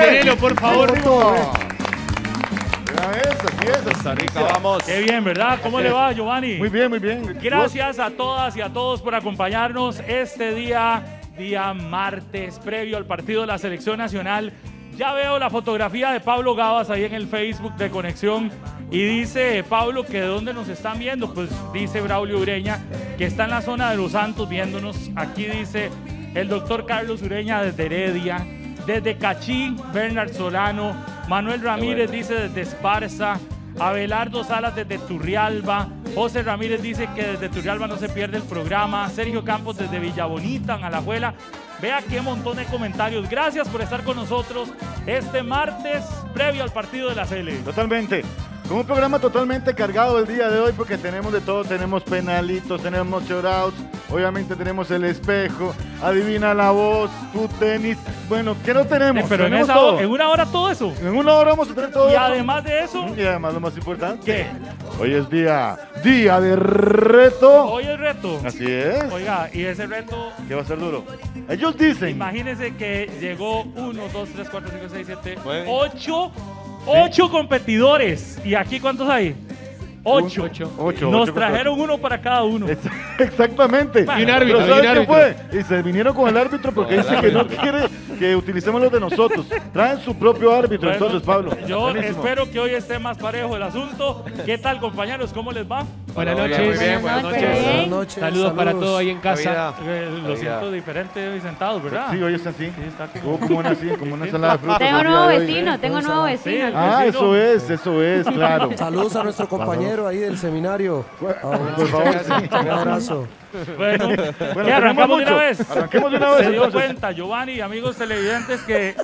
manténelo, por favor. Así es, Costa Rica, vamos. Qué bien, ¿verdad? ¿Cómo le va, Giovanni? Muy bien, muy bien. Gracias a todas y a todos por acompañarnos este día martes, previo al partido de la Selección Nacional. Ya veo la fotografía de Pablo Gavas ahí en el Facebook de Conexión y dice Pablo que de dónde nos están viendo. Pues dice Braulio Ureña que está en la zona de Los Santos viéndonos. Aquí dice el doctor Carlos Ureña desde Heredia, desde Cachí, Bernard Solano, Manuel Ramírez dice desde Esparza, Abelardo Salas desde Turrialba, José Ramírez dice que desde Turrialba no se pierde el programa, Sergio Campos desde Villabonita, en Alajuela. Vea qué montón de comentarios. Gracias por estar con nosotros este martes previo al partido de la Sele. Totalmente. Con un programa totalmente cargado el día de hoy porque tenemos de todo. Tenemos penalitos, tenemos shoutouts, obviamente tenemos el espejo, adivina la voz, food tenis. Bueno, ¿qué no tenemos? Pero tenemos en una hora todo eso. En una hora vamos a tener todo y eso. Además de eso. Y además lo más importante. ¿Qué? Hoy es día de reto. Hoy es reto. Así es. Oiga, y ese reto. ¿Qué va a ser duro? Ellos dicen. Imagínense que llegó 1, 2, 3, 4, 5, 6, 7, 8 competidores. ¿Y aquí cuántos hay? 8. Nos trajeron uno para cada uno. Exactamente. Y un árbitro. ¿Pero sabes qué fue? Y se vinieron con el árbitro porque dice que no quiere que utilicemos los de nosotros. Traen su propio árbitro, Bueno, entonces, Pablo. Yo Buenísimo. espero que hoy esté más parejo el asunto. ¿Qué tal, compañeros? ¿Cómo les va? Buenas noches. Muy bien, buenas noches. Saludos para todos ahí en casa. Lo siento diferente hoy sentados, ¿verdad? Sí, hoy está así. Sí, está aquí. Como una ensalada de frutas. Tengo nuevo vecino, tengo nuevo vecino. Ah, eso es, claro. Saludos a nuestro compañero ahí del seminario. Por favor, sí. Un abrazo. Bueno, Bueno, ¿qué, arrancamos de una vez. Arranquemos de una vez. Se dio entonces. cuenta, Giovanni y amigos televidentes, que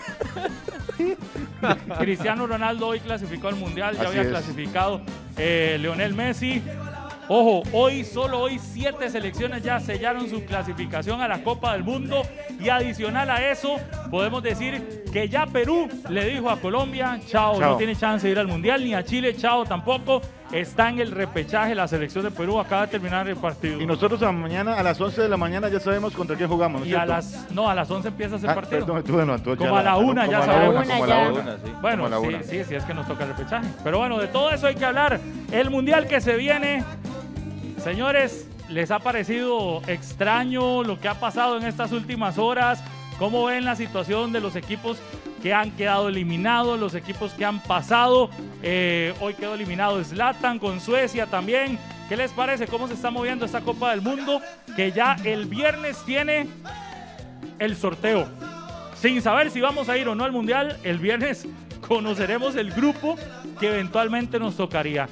Cristiano Ronaldo hoy clasificó al Mundial, ya Así había es. clasificado Lionel Messi. Ojo, solo hoy 7 selecciones ya sellaron su clasificación a la Copa del Mundo y adicional a eso podemos decir que ya Perú le dijo a Colombia, chao, no tiene chance de ir al Mundial, ni a Chile, chao tampoco. Está en el repechaje la selección de Perú, acaba de terminar el partido. Y nosotros mañana a las 11 de la mañana ya sabemos contra quién jugamos, ¿no es Y a cierto? las 11 empieza ese partido. Perdón, entonces Como ya a la 1 ya sabemos. Como a la 1, sí. Bueno, Como a la una. sí, es que nos toca el repechaje. Pero bueno, de todo eso hay que hablar. El Mundial que se viene. Señores, ¿les ha parecido extraño lo que ha pasado en estas últimas horas? ¿Cómo ven la situación de los equipos que han quedado eliminados, los equipos que han pasado? Hoy quedó eliminado Zlatan con Suecia también. ¿Qué les parece? ¿Cómo se está moviendo esta Copa del Mundo? Que ya el viernes tiene el sorteo. Sin saber si vamos a ir o no al Mundial, el viernes conoceremos el grupo que eventualmente nos tocaría.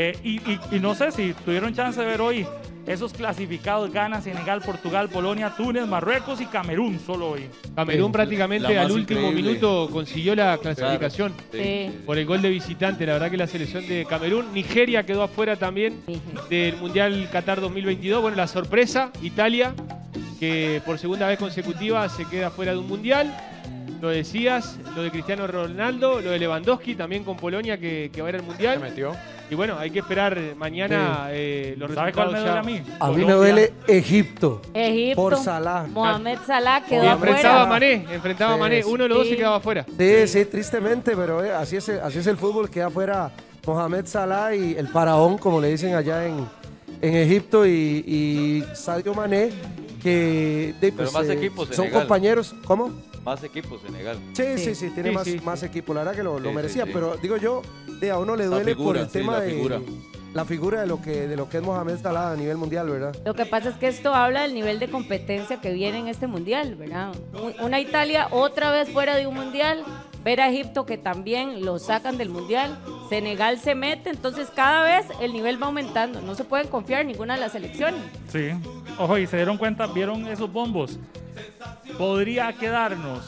Y no sé si tuvieron chance de ver hoy esos clasificados: Ghana, Senegal, Portugal, Polonia, Túnez, Marruecos y Camerún, solo hoy. Camerún prácticamente la al más último increíble. minuto consiguió la clasificación. Sí. Por el gol de visitante. La verdad que la selección de Camerún. Nigeria quedó afuera también del Mundial Qatar 2022. Bueno, la sorpresa, Italia, que por segunda vez consecutiva se queda fuera de un Mundial. Lo decías, lo de Cristiano Ronaldo, lo de Lewandowski también con Polonia que va a ir al Mundial. Se metió. Y bueno, hay que esperar mañana los ¿Sabe cuál resultados me duele ya. a mí? A mí me Colombia. duele Egipto. Egipto. Por Salah. Mohamed Salah Y quedó enfrentaba a afuera. Enfrentaba a Sí, Mané. sí. Uno de los dos Sí. se quedaba afuera. Sí, tristemente, pero así es el fútbol. Queda afuera Mohamed Salah y el faraón, como le dicen allá en Egipto, y Sadio Mané, que Pero más equipos, son Senegal. compañeros. ¿Cómo? Más equipos, Senegal. Sí, tiene Sí, sí. más equipo. La verdad que lo Sí, merecía, sí. pero digo yo, a uno le La duele por figura, el sí, tema la de figura. la figura de lo que es Mohamed Salah a nivel mundial, ¿verdad? Lo que pasa es que esto habla del nivel de competencia que viene en este mundial, ¿verdad? Una Italia otra vez fuera de un mundial, ver a Egipto que también lo sacan del mundial, Senegal se mete, entonces cada vez el nivel va aumentando, no se pueden confiar en ninguna de las selecciones. Sí. Ojo, y se dieron cuenta, vieron esos bombos. Podría quedarnos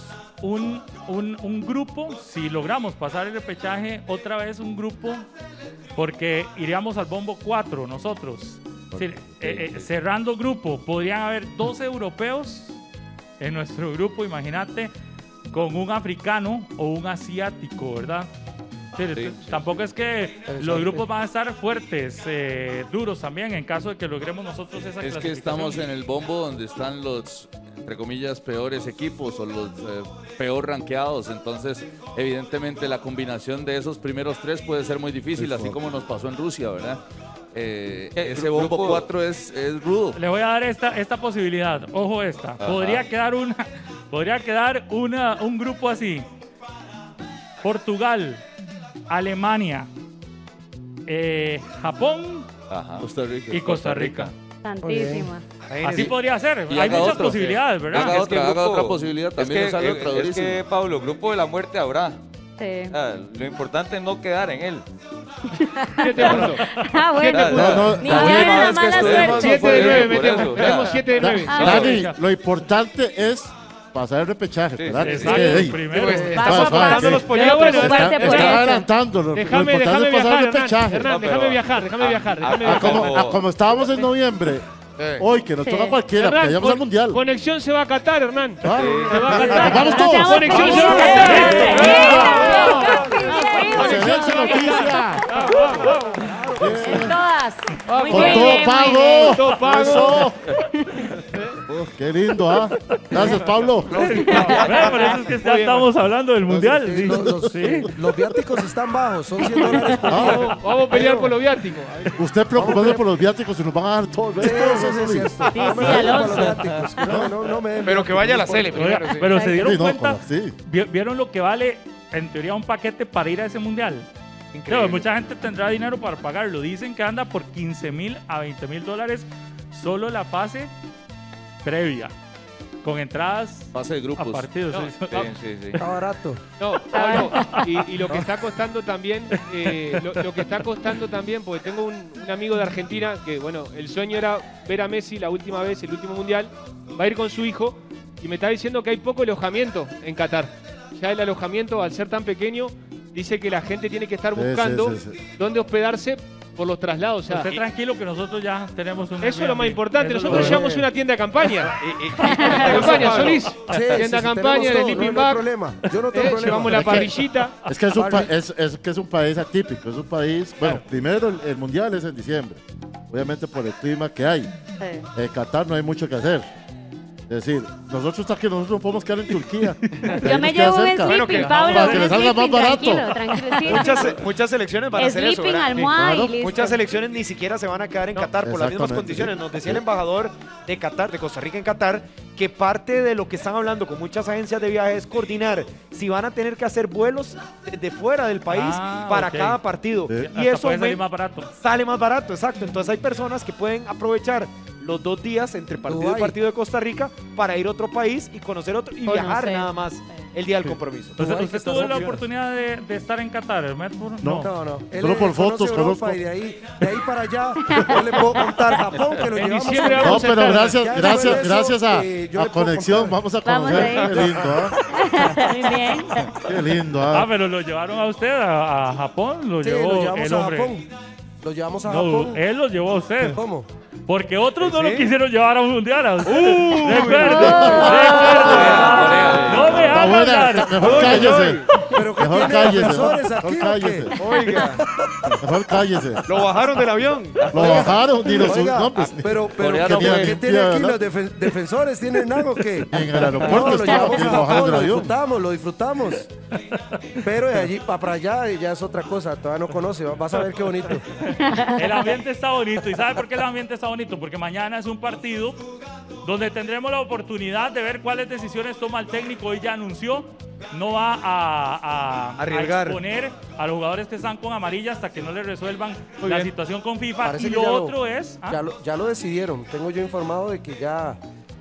un grupo, si logramos pasar el repechaje, otra vez un grupo, porque iríamos al bombo 4 nosotros. Es decir, cerrando grupo, podrían haber 12 europeos en nuestro grupo, imagínate, con un africano o un asiático, ¿verdad? Sí, tampoco es que los grupos van a estar fuertes, duros también, en caso de que logremos nosotros esa Es que clasificación. estamos en el bombo donde están los entre comillas, peores equipos o los peor rankeados. Entonces, evidentemente, la combinación de esos primeros 3 puede ser muy difícil, así como nos pasó en Rusia, ¿verdad? Ese bombo 4 es rudo. Le voy a dar esta posibilidad. Ojo esta. Ajá. Podría quedar un grupo así. Portugal, Alemania, Japón Ajá. y Costa Rica. Santísima. Así podría ser. Y Hay haga muchas otro. posibilidades, ¿verdad? Haga Es que haga otra posibilidad. También sale otra es durísima. que, Pablo, grupo de la muerte habrá. Sí. Lo importante es no quedar en él. 7 puntos. Ah, bueno. No, Ni Dani, quedar en la es que mala estuvimos- suerte. 7 de 9 por metemos. eso, Metemos ya. 7 de 9. Ah, Dani, lo importante es pasar el repechaje, Sí, ¿verdad? sí, Es Exacto, que, hey, primero. Paso a suave, paso. sí. los pollitos. Pero bueno, Está- fuerte por está eso. adelantando. Lo Déjame importante es pasar viajar, el Hernán. repechaje. Hernán, déjame viajar, déjame viajar. Como estábamos en noviembre, hoy que nos Sí. toca cualquiera, que vayamos al mundial. Conexión se va a Qatar, Hernán. Ah, Se va a Qatar. Vamos todos. Vamos Conexión todos. se va a Qatar. Excelente noticia. En todas. Muy Con bien, todo muy pago. Todo pago. Eso. Qué lindo, ¿ah? Gracias, Pablo. Por eso es que ya estamos hablando del mundial. Sí, los viáticos están bajos, son $100 por día. Vamos a pelear por los viáticos. Usted preocupado por los viáticos y nos van a dar todo el Sí, resto. eso sí es cierto. Sí, No me sí, den Alonso. por los viáticos, que no me den Pero que vaya a la viáticos. Cele primero. sí. Pero se dieron Sí, no, cuenta, sí. vieron lo que vale en teoría un paquete para ir a ese mundial. Claro, mucha gente tendrá dinero para pagarlo. Dicen que anda por $15,000 a $20,000 solo la fase previa, con entradas Fase de a grupos. partidos. No, Sí. Sí. Está barato. No, Pablo, y lo que está costando también, lo que está costando también, porque tengo un amigo de Argentina que, bueno, el sueño era ver a Messi la última vez, el último mundial, va a ir con su hijo y me está diciendo que hay poco alojamiento en Qatar. Ya el alojamiento, al ser tan pequeño, dice que la gente tiene que estar Sí, buscando sí. dónde hospedarse por los traslados. O sea, Esté tranquilo que nosotros ya tenemos un. eso es lo más importante. Eso es lo Nosotros más- llevamos una tienda de campaña. Tienda de campaña, Solís. Sí, Tienda de campaña, tenemos todo, el sleeping no hay bag. problema. Yo no tengo problema. Llevamos la parrillita. Es que es un país atípico, es un país, bueno, primero el mundial es en diciembre, obviamente por el clima que hay. Sí. En Qatar no hay mucho que hacer. Es decir, nosotros no podemos quedar en Turquía. Yo me llevo un Bueno, sleeping, que- Pablo. para que un le salga más sleeping, barato. tranquilo, sí. Muchas selecciones van a hacer eso, Sleeping, ¿verdad? almohada y Claro. listo. Muchas selecciones ni siquiera se van a quedar en Qatar por las mismas exactamente. condiciones. Nos decía el embajador de Qatar, de Costa Rica en Qatar, que parte de lo que están hablando con muchas agencias de viajes es coordinar si van a tener que hacer vuelos de fuera del país para ok. cada partido. Sí. Y eso puede salir aumenta- más barato. sale más barato, exacto. Entonces hay personas que pueden aprovechar los 2 días entre partido y Dubái. partido de Costa Rica para ir a otro país y conocer otro y viajar Conocer. nada más el día del compromiso. Entonces, Dubái, ¿usted que tuvo está la opciones. oportunidad de estar en Qatar, Medford? No. No. Él Solo por conoce fotos Europa conozco. y de ahí para allá, yo le puedo contar Japón, que lo En llevamos diciembre a- No, vamos a pero estar. gracias, Ya gracias, después de gracias eso, a yo le puedo Conexión, contar. vamos a Vamos conocer. ahí. Qué lindo, ¿ah? Muy bien. Qué lindo, Ah, ¿ah? pero lo llevaron a usted a Japón, lo Sí, llevó lo llevamos el a hombre. Japón. Lo llevamos a No, Japón. él lo llevó a usted. ¿Cómo? Porque otros no ¿Sí? lo quisieron llevar a un mundial. A usted. Recuerde, Corea. no me Está hagan buena, hablar. mejor cállese. Pero que Mejor tiene cállese. defensores Mejor aquí, ¿o cállese. qué? Oiga, Mejor cállese. lo bajaron del avión. Lo bajaron ni los Oiga, nombres. pero Coreano ¿qué fue. tiene aquí ¿no? los defensores? ¿Tienen algo que? En el aeropuerto No, lo estaba llevamos y a lo bajaron Japón, del lo avión. disfrutamos. Pero de allí para allá ya es otra cosa, todavía no conoce, vas a ver qué bonito. El ambiente está bonito. ¿Y sabe por qué el ambiente está bonito? Porque mañana es un partido donde tendremos la oportunidad de ver cuáles decisiones toma el técnico. Hoy ya anunció, no va a Arriesgar. exponer a los jugadores que están con amarilla hasta que no le resuelvan la bien. situación con FIFA. Parece Y que lo ya lo- otro es... ¿ah? Ya lo decidieron, tengo yo informado de que ya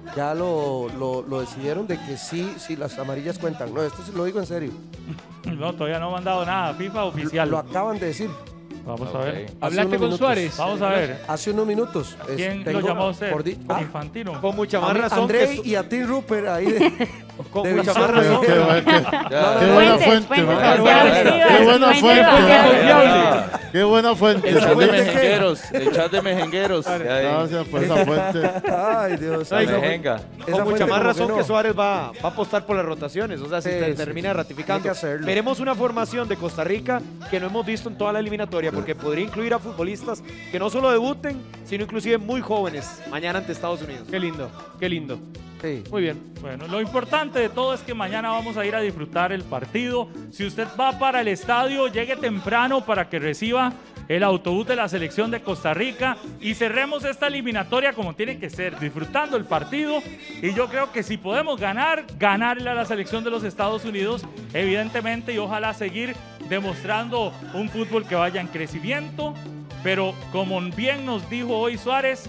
lo decidieron de que sí las amarillas cuentan. No, esto se lo digo en serio. No, todavía no han mandado nada. FIFA oficial. Lo acaban de decir. Vamos a ver. Hace Hablaste unos con minutos. Suárez. Vamos a ver. Hace unos minutos. ¿Quién tengo lo llamó a usted? por Infantino. Con mucha a más mí, razón André que y a Tim Rupert ahí de, con de mucha más visión. razón. Qué buena Fuentes, fuente, fuentes ¿verdad? confiables. Qué buena Fuentes fuente, confiables. ¿verdad? Qué buena fuente. El chat de ¿Fuente qué? mejengueros. El chat de mejengueros. Gracias por esa fuente. Ay, Dios. La esa mejenga. esa Con mucha fuente más como razón no. que Suárez va a apostar por las rotaciones, o sea, si Sí, se sí, termina sí. ratificando. Hay que hacerlo. Veremos una formación de Costa Rica que no hemos visto en toda la eliminatoria, porque podría incluir a futbolistas que no solo debuten, sino inclusive muy jóvenes mañana ante Estados Unidos. Qué lindo, qué lindo. Sí. Muy bien. Bueno, lo importante de todo es que mañana vamos a ir a disfrutar el partido. Si usted va para el estadio, llegue temprano para que reciba el autobús de la selección de Costa Rica y cerremos esta eliminatoria como tiene que ser, disfrutando el partido. Y yo creo que si podemos ganarle a la selección de los Estados Unidos, evidentemente, y ojalá seguir demostrando un fútbol que vaya en crecimiento. Pero como bien nos dijo hoy Suárez,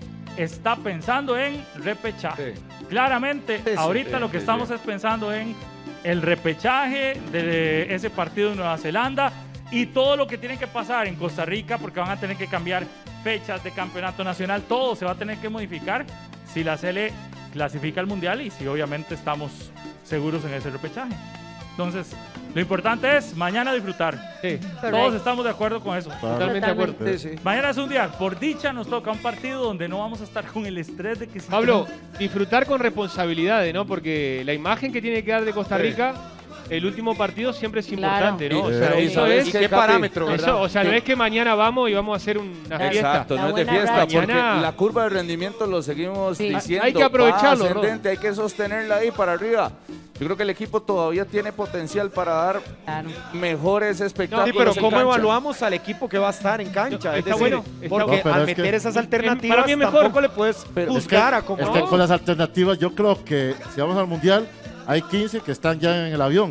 está pensando en repechaje. Claramente, ahorita lo que estamos es pensando en el repechaje de ese partido de Nueva Zelanda y todo lo que tiene que pasar en Costa Rica, porque van a tener que cambiar fechas de campeonato nacional, todo se va a tener que modificar si la Sele clasifica al Mundial y si obviamente estamos seguros en ese repechaje. Entonces, lo importante es mañana disfrutar. Sí. Todos estamos de acuerdo con eso. Totalmente de acuerdo. Sí, sí. Mañana es un día, por dicha, nos toca un partido donde no vamos a estar con el estrés de que si Pablo, disfrutar con responsabilidades, ¿no? Porque la imagen que tiene que dar de Costa Rica, el último partido siempre es importante, ¿no? O sea, Y eso sabes es... qué, ¿Qué Capi? parámetro, verdad? Eso, o sea, no es que mañana vamos y vamos a hacer una fiesta. Exacto, La no es de buena fiesta, racha. porque Mañana- la curva de rendimiento lo seguimos Sí. diciendo. Hay que aprovecharlo, va Ro. ascendente, hay que sostenerla ahí para arriba. Yo creo que el equipo todavía tiene potencial para dar Claro. mejores espectáculos. Sí, pero en ¿cómo cancha. evaluamos al equipo que va a estar en cancha? Está Es decir, bueno, está porque bueno. Pero al es que- meter esas alternativas para mí es mejor. tampoco le puedes juzgar a cómo... Es que con las alternativas yo creo que si vamos al Mundial hay 15 que están ya en el avión.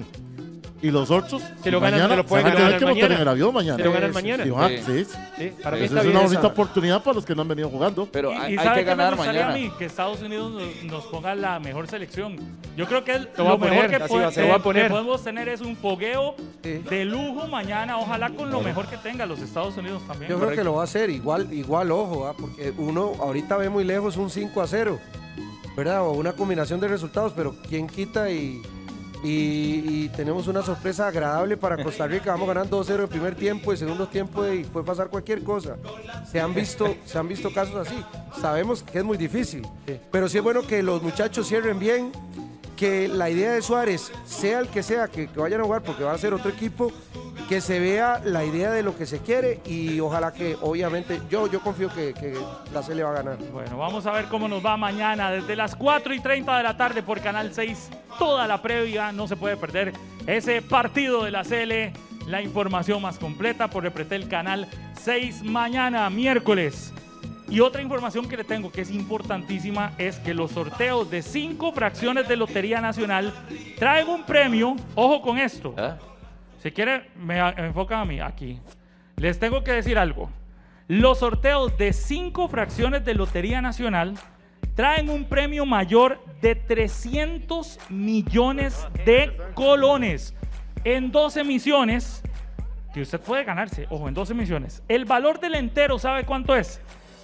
Y los otros Se lo ganan, mañana, se lo pueden van a ganar tener que montar mañana. en el avión mañana. Se lo ganan mañana. Sí, Sí. sí. Sí, para mí Esa está es bien. una bonita oportunidad para los que no han venido jugando. Pero Y hay ¿sabe que qué me ganar gustaría mañana. a mí? Que Estados Unidos nos ponga la mejor selección. Yo creo que Lo voy a lo mejor poner, que, así va a ser. Lo voy a poner. que podemos tener es un fogueo Sí. de lujo mañana, ojalá con lo mejor que tenga los Estados Unidos también. Yo creo que lo va a hacer igual ojo, porque uno ahorita ve muy lejos un 5-0, ¿verdad? O una combinación de resultados, pero quién quita y tenemos una sorpresa agradable para Costa Rica. Vamos ganando 2-0 el primer tiempo, el segundo tiempo y puede pasar cualquier cosa. Se han visto casos así. Sabemos que es muy difícil, pero sí es bueno que los muchachos cierren bien, que la idea de Suárez, sea el que sea, que vayan a jugar porque va a ser otro equipo, que se vea la idea de lo que se quiere y ojalá que, obviamente, yo confío que la Sele va a ganar. Bueno, vamos a ver cómo nos va mañana desde las 4:30 de la tarde por Canal 6. Toda la previa, no se puede perder ese partido de la Sele. La información más completa por Repretel Canal 6 mañana, miércoles. Y otra información que le tengo que es importantísima es que los sorteos de 5 fracciones de Lotería Nacional traen un premio. Ojo con esto. Si quiere, me enfocan a mí aquí. Les tengo que decir algo. Los sorteos de 5 fracciones de Lotería Nacional traen un premio mayor de 300 millones de colones en 2 emisiones que usted puede ganarse. Ojo, en 2 emisiones. El valor del entero, ¿sabe cuánto es?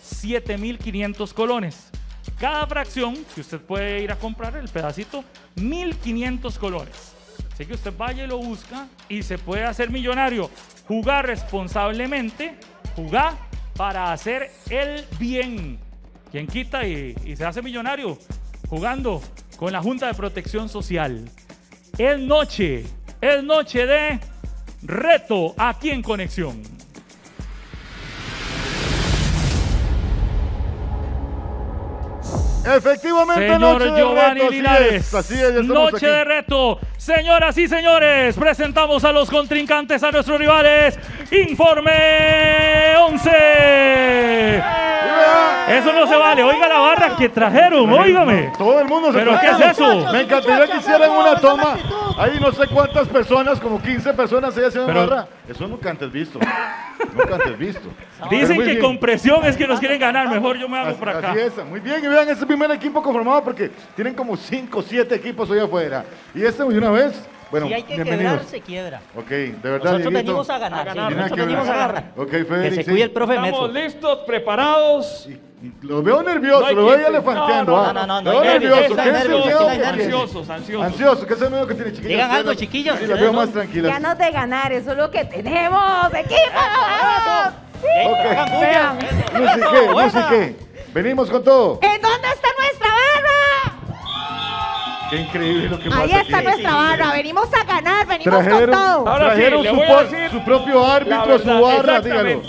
7.500 colones. Cada fracción que usted puede ir a comprar el pedacito, 1.500 colones. Así que usted vaya y lo busca y se puede hacer millonario. Jugar responsablemente, jugar para hacer el bien. ¿Quién quita y se hace millonario? Jugando con la Junta de Protección Social. Es noche de reto aquí en Conexión. Efectivamente, Señor noche de Giovanni reto, Linares, así es, ya estamos noche aquí. de reto. Señoras y señores, presentamos a los contrincantes, a nuestros rivales. Informe 11. Eso no se vale. Oiga la barra que trajeron, óigame. Todo el mundo se ¿Pero qué trajeron. es eso? Me encantaría que hicieran una toma. Ahí no sé cuántas personas, como 15 personas ahí haciendo Pero- barra. Eso nunca antes visto. Nunca antes visto. Dicen Pero muy que bien. con presión es que nos quieren ganar. Mejor yo me hago por acá. Así es, muy bien, y vean ese primer equipo conformado porque tienen como 5 o 7 equipos hoy afuera. Y este de una vez, bueno, Si hay que bienvenidos. quebrar, se quiebra. Ok, de verdad, Nosotros Dieguito. venimos a ganar. sí, Vienen a nosotros venimos a quebrar. ganar. Ok, Que Federico. se cuide el profe Meso. listos, preparados. Lo veo nervioso, No hay lo veo quien- elefanteando. no, ah. no, no, Lo veo no hay nervioso. nervios, ¿Qué es el nervios, miedo sí, que hay tiene? Ansiosos, ansiosos. Ansioso, ¿qué es el miedo que tiene, chiquillos? Digan algo, Ustedes- chiquillos, Sí, las ustedes veo más no- tranquilas. Ganas de ganar, eso es lo que tenemos, equipo. Hagan bulla. Lucy, ¿qué? Lucy, ¿qué? Venimos con todo. ¿En dónde está nuestra barra? Qué increíble lo que pasa Ahí está aquí. nuestra barra, venimos a ganar, venimos con Trajeron, todo. Ahora sí, trajeron le su, voy a decir su propio La árbitro, verdad, su barra, dígalo. exactamente.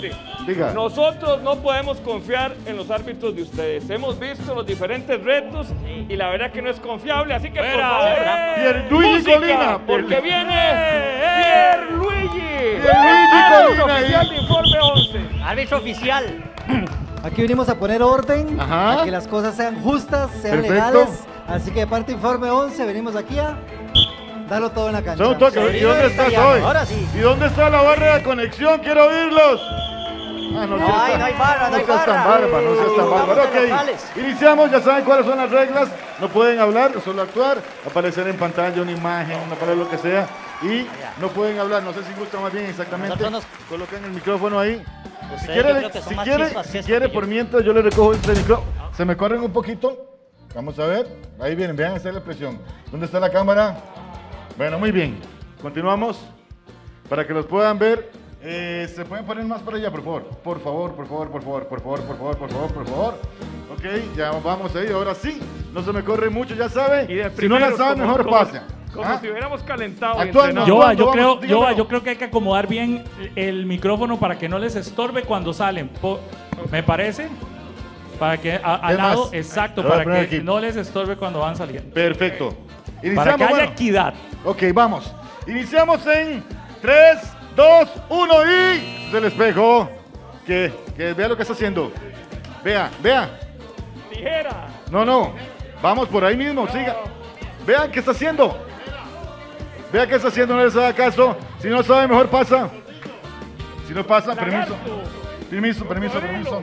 Diga. Nosotros no podemos confiar en los árbitros de ustedes. Hemos visto los diferentes retos y la verdad que no es confiable, así que por favor, Pierluigi música, Colina. porque viene Pierluigi. Pierluigi Colina Oficial ahí. de Informe 11. Árbitro oficial. Aquí venimos a poner orden, Ajá. a que las cosas sean justas, sean Perfecto. legales. Así que de parte Informe 11 venimos aquí a darlo todo en la cancha. Solo un toque, ¿y dónde estás hoy? Ahora sí. ¿Y dónde está la barra de conexión? Quiero oírlos. Ah, No hay barra, no hay seas tan barra. barba, no seas tan Vamos bárbaro. de Ok, locales. iniciamos, ya saben cuáles son las reglas. No pueden hablar, solo actuar, aparecer en pantalla una imagen, una palabra, lo que sea. Y no pueden hablar, no sé si gusta más bien exactamente. Nosotros Coloquen el micrófono ahí. Si Ustedes yo quiere, creo que son si más quiere, chispas que si esto quiere que por yo. mientras yo le recojo este micrófono. Se me corren un poquito. Vamos a ver. Ahí vienen, vean, esa es la presión. ¿Dónde está la cámara? Bueno, muy bien. Continuamos. Para que los puedan ver. ¿Se pueden poner más para allá, por favor? Por favor, por favor, por favor, por favor, por favor, por favor, por favor. Ok, ya vamos ahí. Ahora sí. No se me corre mucho, ya saben. Y de Si no la primeros, saben, como- mejor como- pasen. Como ¿Ah? si hubiéramos calentado. y Actuando. entrenado. Yoa, yo vamos, dígamelo. creo que hay que acomodar bien el micrófono para que no les estorbe cuando salen. ¿Me parece? Para que al Es lado, más, exacto, lo voy a para poner que aquí. no les estorbe cuando van saliendo. Perfecto. Para que haya bueno. equidad. Ok, vamos. Iniciamos en 3, 2, 1 y... del espejo. Que vea lo que está haciendo. Vea, vea. Tijera. No. Vamos por ahí mismo, siga. Vean qué está haciendo. Vea qué está haciendo, no les haga caso. Si no sabe, mejor pasa. Si no pasa, permiso. Permiso.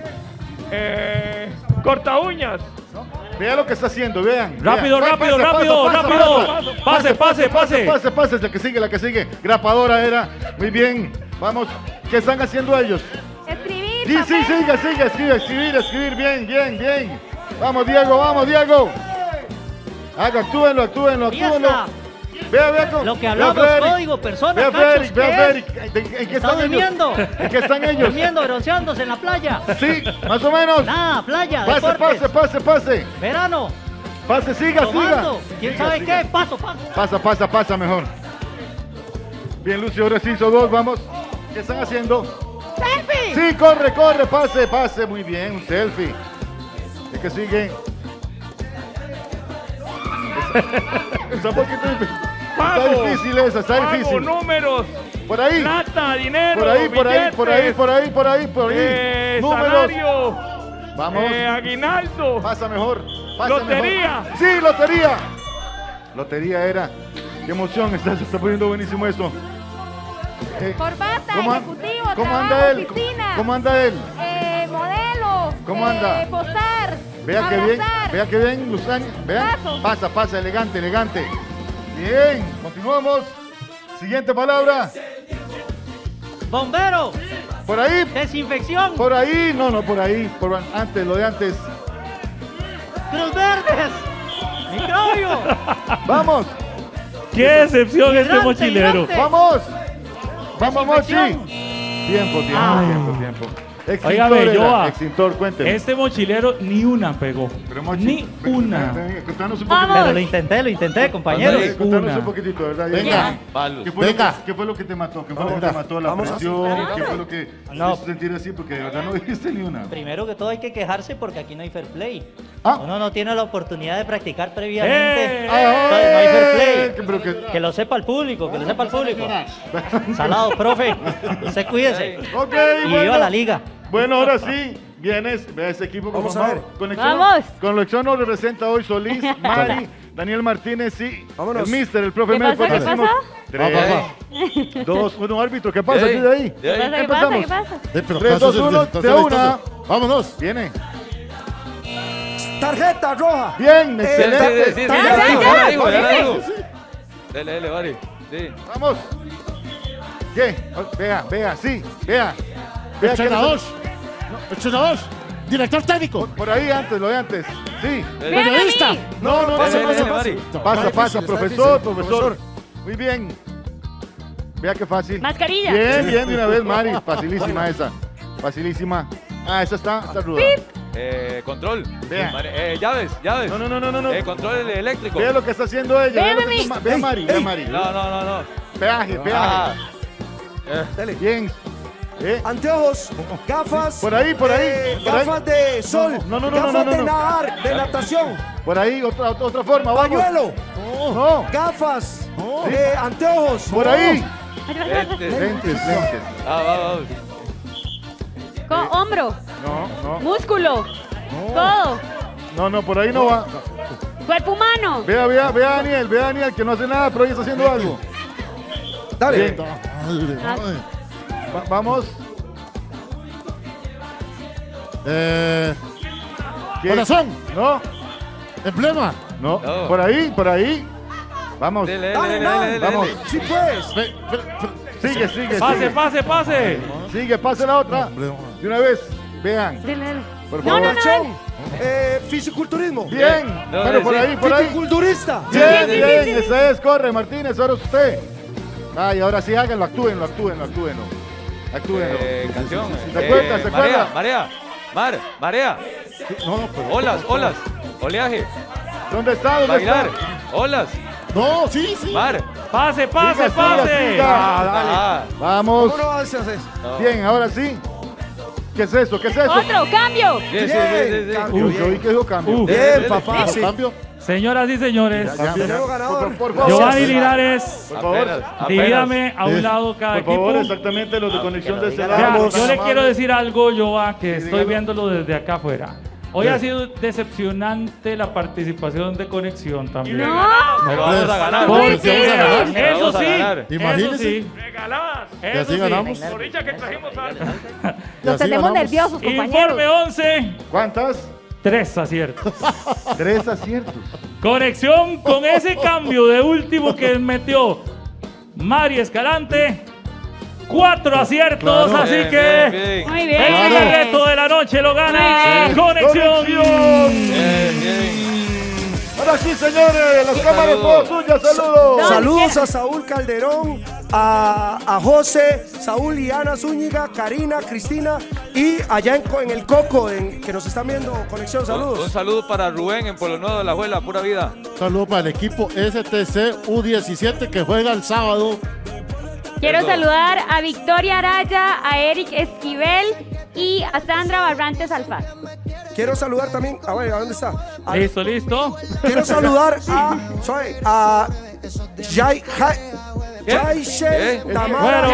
Corta uñas. Vea lo que está haciendo, vean. Rápido, vean. rápido, Pasa, rápido, pasa, rápido. pasa. Pase. La que sigue. Grapadora era. Muy bien. Vamos. ¿Qué están haciendo ellos? Escribir, Sí, papel. escribir. Bien. Vamos, Diego. Actúenlo. Ahí está. Vea. Lo que hablamos, código, personas, Vea, cachos, ¿qué Frederick. es? ¿En qué Está están durmiendo. ellos? ¿En qué están ellos? Durmiendo, bronceándose en la playa. Sí, más o menos. Nada, playa, deportes. Pase. Verano, Pase, siga. tomando. ¿Quién Siga, sabe siga. qué? Paso. Pasa mejor. Bien, Lucio, ahora sí hizo 2, vamos. ¿Qué están haciendo? ¡Selfie! Sí, corre, pase. Muy bien, un selfie. ¿Y qué sigue? Está un poquito difícil. Está Pago. difícil esa, está Pago, difícil. números. Por ahí. Plata, dinero. Por ahí. billetes, Números. salario. Vamos. Aguinaldo. Pasa mejor. Lotería. Mejor. Sí, lotería. Lotería era. Qué emoción, se está poniendo buenísimo esto. Corbata, ¿Cómo ejecutivo, ¿Cómo trabajo, anda él? oficina. ¿Cómo anda él? Modelo. ¿Cómo anda? Posar. Vea que bien, Luzania. Vean. Paso. Pasa, elegante. Bien, continuamos. Siguiente palabra. Bombero, Por ahí. desinfección, Por ahí. No, por ahí. Por antes, lo de antes. Cruz Verdes, microbio, Vamos. Qué decepción este Hidrante, mochilero. hidrante. Vamos, Mochi. Desinfección. Tiempo. Óigame, Extintor, Joa. extintor, cuénteme. Este mochilero ni una pegó. Pero, Mochi, Ni una. Contanos un Vamos. poquito. Pero lo intenté, compañero. Ni Contanos una. un poquito, ¿verdad? Venga. ¿Qué fue lo que te mató? ¿Qué fue lo que te mató? ¿La Vamos a presión? ¿Qué fue lo que No. hizo sentir así? Porque de verdad no dijiste ni una. Primero que todo hay que quejarse porque aquí no hay fair play. Ah. Uno no tiene la oportunidad de practicar previamente. ¡Eh! Entonces no hay fair play. Pero que... Que lo sepa el público, Salado, profe. Usted cuídese. Ok, Y viva la liga. Bueno, ahora sí, vienes, ve a ese equipo. por Vamos a favor. ver. Vamos. Conexión nos representa hoy Solís, Mari, Daniel Martínez y Vámonos. el mister, el profe ¿Qué médico. pasa? ¿Qué Decimos pasa? 3, 2, 1, árbitro, ¿qué pasa aquí de ahí? ¿Qué pasa? Empezamos. ¿Qué pasa? Pero 3, 2, 1, de una. Vámonos. Viene. Tarjeta roja. Bien, excelente. Dele, Bari. Sí. Vamos. ¿Qué? Vea, sí, vea. Entrenador. Entrenador. Director técnico. Por ahí antes, lo de antes. Sí. Periodista. No. Dele, Bari. Pasa, profesor. Muy bien. Vea qué fácil. Mascarilla. Bien, de una vez, Mari. Facilísima esa. Facilísima. Ah, esa está ruda. Control. Vea. Llaves. No. Control eléctrico. Vea lo que está haciendo ella. Vea, lo que mami. está- Vea, Mari. No. Peaje. Ah. Bien. anteojos, gafas. Por ahí. Gafas de sol. No. Gafas de nadar, de natación. Por ahí, otra forma, vamos. Pañuelo. No. Gafas. Anteojos. Por ahí. Lentes. Vamos. Hombro. No. Músculo. Todo. No, por ahí no va. Cuerpo humano. Vea a Daniel, que no hace nada, pero hoy está haciendo algo. Dale. Bien. Vamos. ¿Qué? Corazón. No. Emblema. No. Por ahí. Vamos. Dale. Vamos. Sí, pues. Sigue. Pase. Sigue, pase la otra. De una vez. Vean. Por favor. Fisiculturismo. Bien. Pero por ahí. Fisiculturista. Bien. Ese es, corre, Martínez, ahora usted. Ay, ahora sí, háganlo, actúenlo. Canción. ¿Se acuerda? Marea. No, pero. Olas. Oleaje. ¿Dónde está? Bailar. Olas. No, sí. Mar. Pase. Siga. Vamos. ¿Cómo no haces eso? Bien, ahora sí. ¿Qué es eso? Otro, cambio. Sí. Yo vi que dijo cambio. Bien, papá. Sí. Cambio. Señoras y señores, Tenemos ganador. Por favor. Giovanni Linares, Por favor. divídame a un lado cada Por favor, equipo. exactamente los de conexión de ese Vea, lado. yo le quiero decir algo, Joa, que estoy dígalo. viéndolo desde acá afuera. Hoy ha sido decepcionante la participación de Conexión también. No. Pero vamos a ganar. Porque Sí, vamos a ganar. eso Vamos a sí, ganar. Imagínese. eso sí, Regaladas. Y eso así sí. ganamos. Por dicha que trajimos algo. Y Los así tenemos ganamos. nerviosos, compañeros. Informe 11, ¿Cuántas? 3 aciertos. 3 aciertos. Conexión con ese cambio de último que metió Mari Escalante. 4 aciertos, Claro. así Bien, que bien. Muy el bien. primer reto de la noche lo gana Muy Conexión. Bien. Ahora sí, señores, las cámaras todas suyas, saludos. Saludos a Saúl Calderón, a José, Saúl y Ana Zúñiga, Karina, Cristina y allá en el Coco, que nos están viendo Conexión. Un Saludos. saludo para Rubén en Pueblo Nuevo de la Abuela, pura vida. Saludos para el equipo STC U17 que juega el sábado. Quiero Eso. saludar a Victoria Araya, a Eric Esquivel y a Sandra Barrantes Alfaz. Quiero saludar también, a ver, ¿a dónde está? Listo. Quiero saludar a Yaishel Tamara.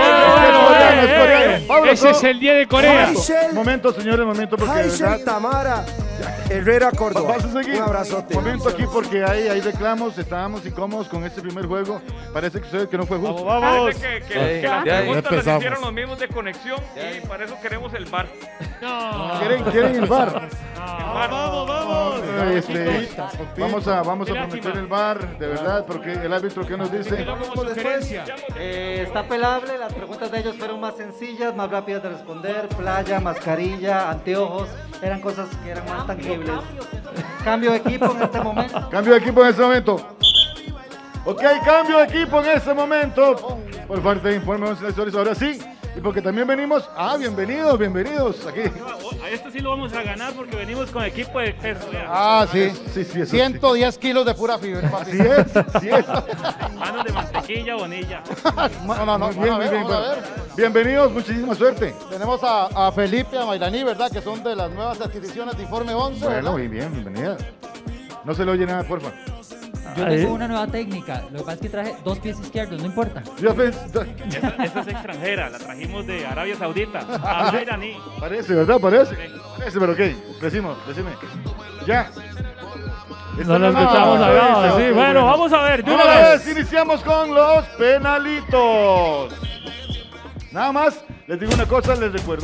Ese es el día de Corea. Momento, señores, momento, porque de Yaishel verdad. Tamara Herrera Córdoba. Vamos a seguir. Un abrazote. Momento aquí porque hay reclamos, estábamos incómodos con este primer juego. Parece que ustedes que no fue justo. Parece que las Ya, preguntas las empezamos. hicieron los mismos de conexión y para eso queremos el bar. ¿Quieren el bar? Vamos. Vamos a prometer el bar, de verdad, porque el árbitro, ¿qué nos dice? Está pelable, las preguntas de ellos fueron más sencillas, más rápidas de responder, playa, mascarilla, anteojos, eran cosas que eran más tangibles. Cambio de equipo en este momento. Cambio de equipo en este momento. Ok, cambio de equipo en este momento. Por parte de Informe 11 Lectores, ahora sí. Y porque también venimos. Bienvenidos aquí. A esto sí lo vamos a ganar porque venimos con equipo de peso. Sí, eso 110 kilos de pura fibra. Así es. Manos de mantequilla, bonilla. No, Muy bien, a ver. Bienvenidos, muchísima suerte. Tenemos a Felipe, a Mayraní, ¿verdad? Que son de las nuevas adquisiciones de Informe 11. Bueno, muy bien, bienvenida. No se le oye nada, porfa. Yo tengo una nueva técnica. Lo que pasa es que traje 2 pies izquierdos, no importa. Esta es extranjera, la trajimos de Arabia Saudita. A iraní. Parece, ¿verdad? Parece, pero ok. Decime. Ya. No lo escuchamos acá, sí. Bueno, vamos a ver, de una vez. Iniciamos con los penalitos. Nada más, les digo una cosa, les recuerdo,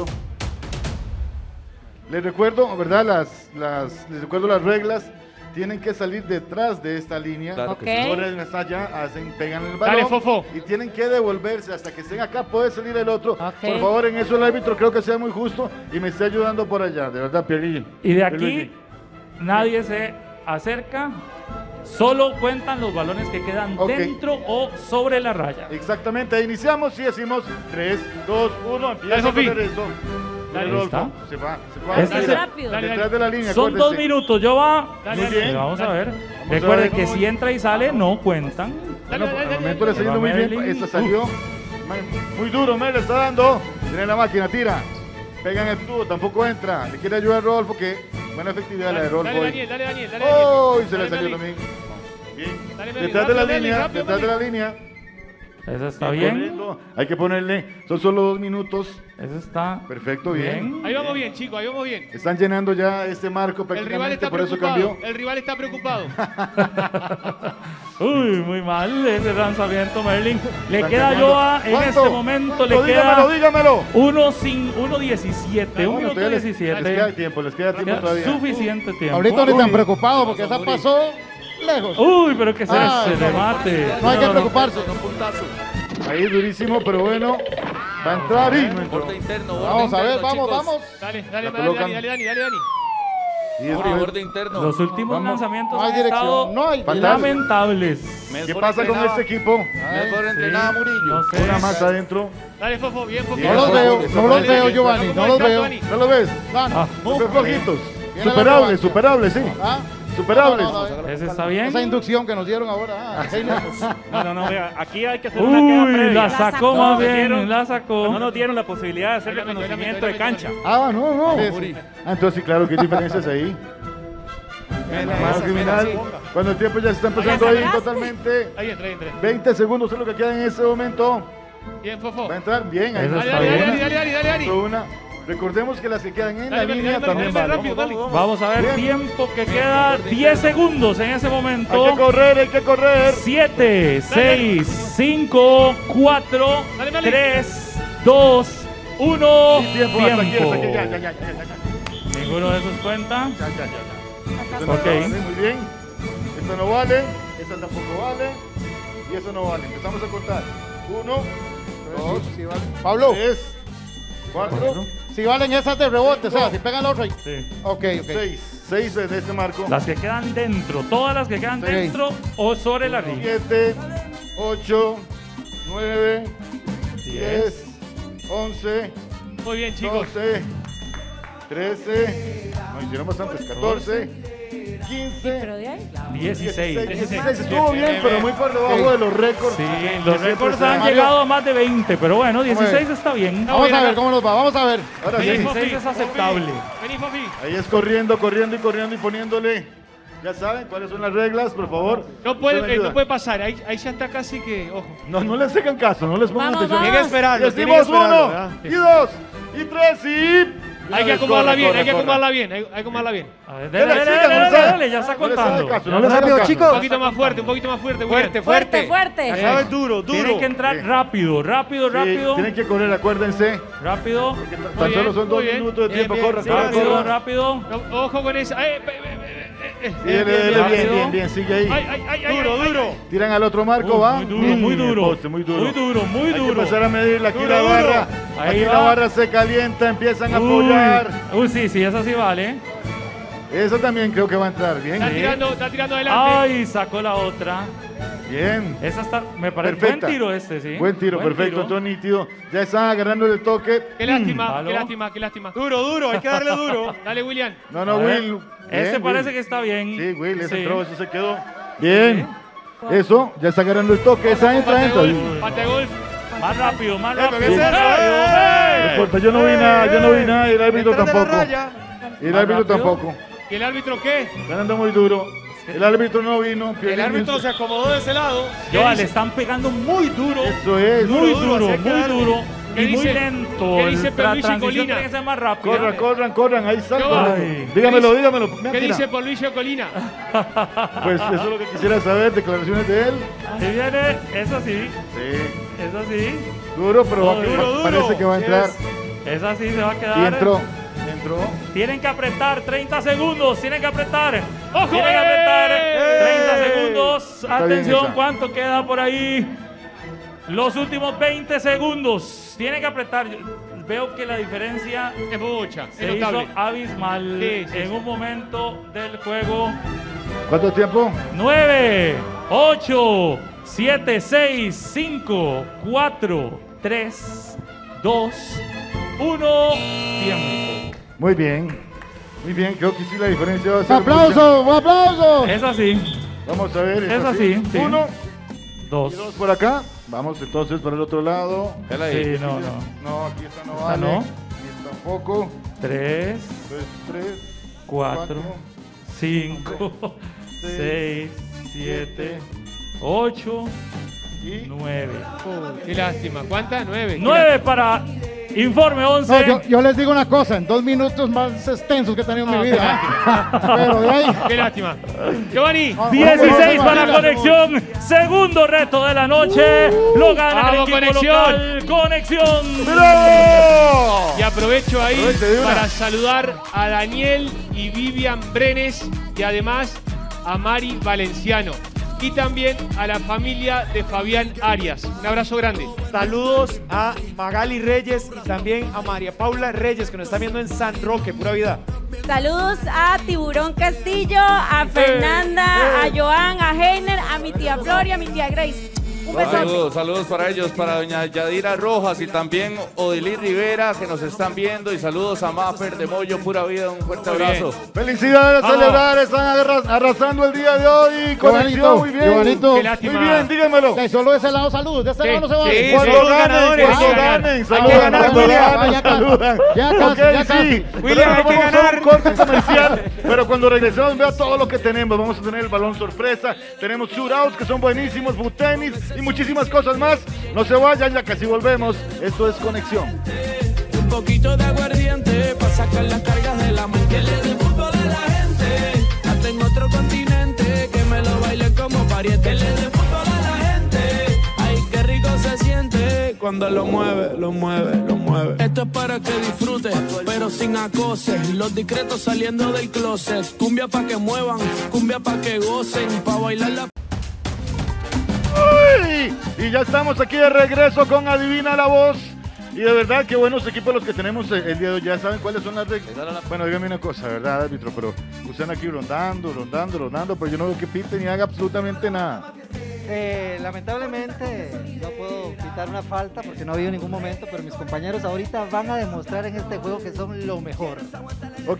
¿verdad? Les recuerdo las reglas. Tienen que salir detrás de esta línea. Claro que si no está allá, pegan el balón. Dale, Fofo. Y tienen que devolverse hasta que estén acá, puede salir el otro. Por favor, en eso el árbitro creo que sea muy justo y me esté ayudando por allá. De verdad, Pierre. Y de aquí nadie se acerca. Solo cuentan los balones que quedan dentro o sobre la raya. Exactamente, iniciamos y decimos 3, 2, 1, empieza a poner esto. Dale, Rodolfo, se va. Detrás de la línea. Son 2 minutos, yo va. Muy bien. Vamos a ver. Vamos a Recuerde ver que cómo- si entra y sale, no cuentan. Bueno, al momento le está yendo muy bien. Esta salió. Muy duro, me le está dando. Tiene la máquina, tira. Pega en el tubo, tampoco entra. Le quiere ayudar a Rodolfo, que buena efectividad la de Rodolfo. Dale, hoy. Daniel, dale, Daniel. ¡Oh! Y se le Dale, salió Merlin. también. Bien. Dale, Merlin, Detrás de la rápido, línea, Merlin, detrás de rápido, la línea. Eso está bien. Corriendo. Hay que ponerle, son solo 2 minutos. Eso está Perfecto, bien. Ahí vamos bien, chicos, ahí vamos bien. Están llenando ya este marco El rival prácticamente, está por eso preocupado. cambió. El rival está preocupado. Uy, muy mal ese lanzamiento, Merlin. Le Están queda quemando. Joa en ¿Cuánto? este momento. Le ¿Cuánto? queda Dígamelo. 1:17. Un Bueno, minuto todavía 17. les queda tiempo, les queda tiempo todavía. Suficiente tiempo. Ahorita no están preocupados porque esa pasó lejos. Uy, pero que se Ay, remate. No hay que preocuparse. Ahí durísimo, pero bueno. Va a entrar y no entró. Borde interno, borde Vamos a ver, interno, vamos, chicos. vamos. Dale, La dale, colocan. dale, Dani. Y Borde, después- borde interno. Los últimos Vamos. lanzamientos No hay han dirección, estado no hay lamentables. ¿Qué pasa con este equipo? Mejor entrenada Murillo. No sé. Una más adentro. Dale, Fofo, bien, Fofo. Bien, No los veo, Fofo, no los Dale, veo, Dani. Giovanni, no los veo. ¿No lo ves? Ah, Súper flojitos. Viene la Superables, revancha. superables, sí. ¿Ah? Superables. No, ese está bien. Esa inducción que nos dieron ahora. Seis lejos. No, vea, aquí hay que hacer una queja Uy, previa. la sacó más bien, Dieron- la sacó. No nos dieron la posibilidad de hacer Bailame, reconocimiento bailame, de cancha. Ah, no. Sí, Sí. Ah, entonces sí, claro, ¿qué diferencias ahí? Más criminal. Cuando el tiempo ya se está empezando a ir totalmente. Ahí entra, ahí entra. 20 segundos es lo que queda en ese momento. Bien, Fofo. Va a entrar bien. Ahí Eso va. está Dale, bien. Dani. Una. Recordemos que las que quedan en la Dale, línea dale, también dale, valen. rápido, dale. Vamos a ver Bien. tiempo que queda. 10 segundos en ese Hay que momento. correr, hay que correr. 7, 6, 5, 4, Dale, Merlin. 3, 2, 1. Y tiempo, hasta aquí, Tiempo. ya. Ninguno de esos cuenta. Esto no Ok. vale, muy bien. Esto no vale, esto tampoco vale. Y eso no vale. Empezamos a contar. 1, 2, Pablo, 3, 4, si valen esas de rebote, o sea, si pegan la otra. Sí. Ok. 6. 6 de este marco. Las que quedan dentro, todas las que quedan Sí. dentro o sobre la ring. 7, 8, 9, 10, 11, Muy bien, chicos. 12, 13, no hicieron bastantes, 14, 15, Pero de ahí. 16. 16. Estuvo bien, pero muy por debajo de los récords. Sí, que los siempre récords se dan. han llegado a más de 20, pero bueno, 16 está bien. Vamos a ver cómo nos va, vamos a ver. Ahora sí, 16 es aceptable. Vení, Fofi. ahí es corriendo y poniéndole. Ya saben cuáles son las reglas, por favor. No Usted me puede, ayuda. no puede pasar. Ahí ya está casi que. Ojo. No les hagan caso, no les pongan Vamos, atención. vamos. Tienen que esperarlo, Y tienen que decimos esperarlo, 1, ¿verdad? y 2, y 3, y... Hay que acomodarla bien, hay que acomodarla bien, hay que acomodarla bien. A ver, Dele, dale, sigan, dale, no dale, sabe. dale, ya está No les hagan contando. caso, no les hagan Rápido, caso. chicos. Un poquito más fuerte, William. Fuerte, Fuerte, fuerte. fuerte. ¿Sabes? Duro. Tienen que entrar Sí. rápido. Sí, tienen que correr, acuérdense. Rápido, Tan bien, solo son 2 muy bien. minutos de tiempo, Bien, corran, sí, corran, rápido, corran. rápido. No, ojo con esa. Sí, dele, rápido. bien, sigue ahí. Duro. Tiran al otro marco, va. Muy duro, muy El duro. poste, muy duro. Muy duro, muy Hay que duro. empezar a medirle aquí Duro, la duro. barra. Ahí Aquí va. la barra se calienta, empiezan a Uy, apoyar. sí, esa sí vale. Eso también creo que va a entrar. Bien, Está tirando adelante. Ay, sacó la otra. bien. Esa está, me parece Perfecta. buen tiro este, sí. Buen tiro, perfecto, todo nítido. Ya están agarrando el toque. Qué lástima, Palo. qué lástima. Duro, hay que darle duro. Dale, William. No, A no, ver, Will. Este Bien, parece Will. que está bien. Sí, Will, ese Sí. entró, eso se quedó. Bien. Eso, ya está agarrando el toque. Esa entra. Pate golf. Más rápido, más ¿Qué rápido. es eso? No importa, yo no vi nada, y el árbitro Detrás de la tampoco. raya. Y el Más árbitro rápido. tampoco. ¿Y el árbitro qué? Están dando muy duro. El árbitro no vino. El árbitro se acomodó de ese lado. Yo, le están pegando muy duro. Eso es. Muy duro, duro, así hay que muy darle. duro. ¿Qué Y muy dice- lento. qué dice La Pierluigi transición Colina? tiene que ser más rápida. Corran, ahí salgo. Ay. Dígamelo. ¿Qué Mentira. dice Paul Luis Colina? Pues eso es lo que quisiera saber, declaraciones de él. Ahí viene, eso sí, Sí. eso sí. Duro, pero Duro, parece que va a entrar. Esa sí se va a quedar. Y entró. Entró. Tienen que apretar 30 segundos, tienen que apretar. ¡Ojo! Tienen que apretar 30 segundos. bien Atención, esa. ¿cuánto queda por ahí? Los últimos 20 segundos. Tienen que apretar. Veo que la diferencia Es mucha, se es hizo notable. abismal Sí, en un momento del juego. ¿Cuánto tiempo? 9, 8, 7, 6, 5, 4, 3, 2, 1. Tiempo. Muy bien. Muy bien, creo que sí la diferencia va a ¡Un ser aplauso! ¡Un aplauso! Es así. mucha. Vamos a ver. Es así, sí. 1 y 2. 2 por acá. Vamos entonces para el otro lado. Sí, no. No, aquí esta no ¿Esta vale. no? Aquí tampoco. 3, 3, 4, 5, 6, 7, 8, 9. Qué lástima. ¿Cuántas? 9. 9 para Informe 11. No, yo les digo una cosa, en 2 minutos más extensos que he tenido en mi vida. Pero de ahí. Qué lástima. Giovanni. 16 para Conexión. Segundo reto de la noche. Lo gana el Vamos, equipo Conexión. local. Conexión. ¡Bravo! Y aprovecho ahí Aproveche de una. para saludar a Daniel y Vivian Brenes y además a Mari Valenciano. Y también a la familia de Fabián Arias. Un abrazo grande. Saludos a Magali Reyes y también a María Paula Reyes, que nos está viendo en San Roque, pura vida. Saludos a Tiburón Castillo, a Fernanda, a Joan, a Heiner, a mi tía Gloria, a mi tía Grace. Un besote. Saludos para ellos, para doña Yadira Rojas y también Odilí Rivera, que nos están viendo, y saludos a Mafer de Moyo, pura vida, un fuerte abrazo. Felicidades a celebrar, están arrasando el día de hoy. Conexión, muy bien. Qué bonito. Qué lástima. Muy bien, díganmelo. Ok, solo de ese lado saludos, de este lado no se va. Sí, Cuando somos ganen, ganadores. cuando ganen, saludan, cuando ganen, saludan. Ya casi, Ok, ya sí. casi. William, hay que Vamos a ganar. un corte comercial, pero cuando regresemos vea todo lo que tenemos. Vamos a tener el balón sorpresa, tenemos shootouts que son buenísimos, foot tenis y muchísimas cosas más. No se vayan, ya casi volvemos. Esto es Conexión. Un poquito de aguardiente para sacar las cargas de la mente. Le dé fútbol a la gente, hasta en otro continente, que me lo baile como pariente. Le dé fútbol a la gente, ay qué rico se siente cuando lo mueve, lo mueve, lo mueve. Esto es para que disfrutes, pero sin acoses. Los discretos saliendo del closet. Cumbia pa' que muevan, cumbia pa' que gocen, pa' bailar la... ¡Uy! Y ya estamos aquí de regreso con Adivina la Voz. Y de verdad, qué buenos equipos los que tenemos el día de hoy. Ya saben cuáles son las reglas. Bueno, dígame una cosa, ¿verdad, árbitro? Pero ustedes aquí rondando, pero yo no veo que piten ni haga absolutamente nada. Lamentablemente no puedo quitar una falta porque no ha habido ningún momento, pero mis compañeros ahorita van a demostrar en este juego que son lo mejor. Ok.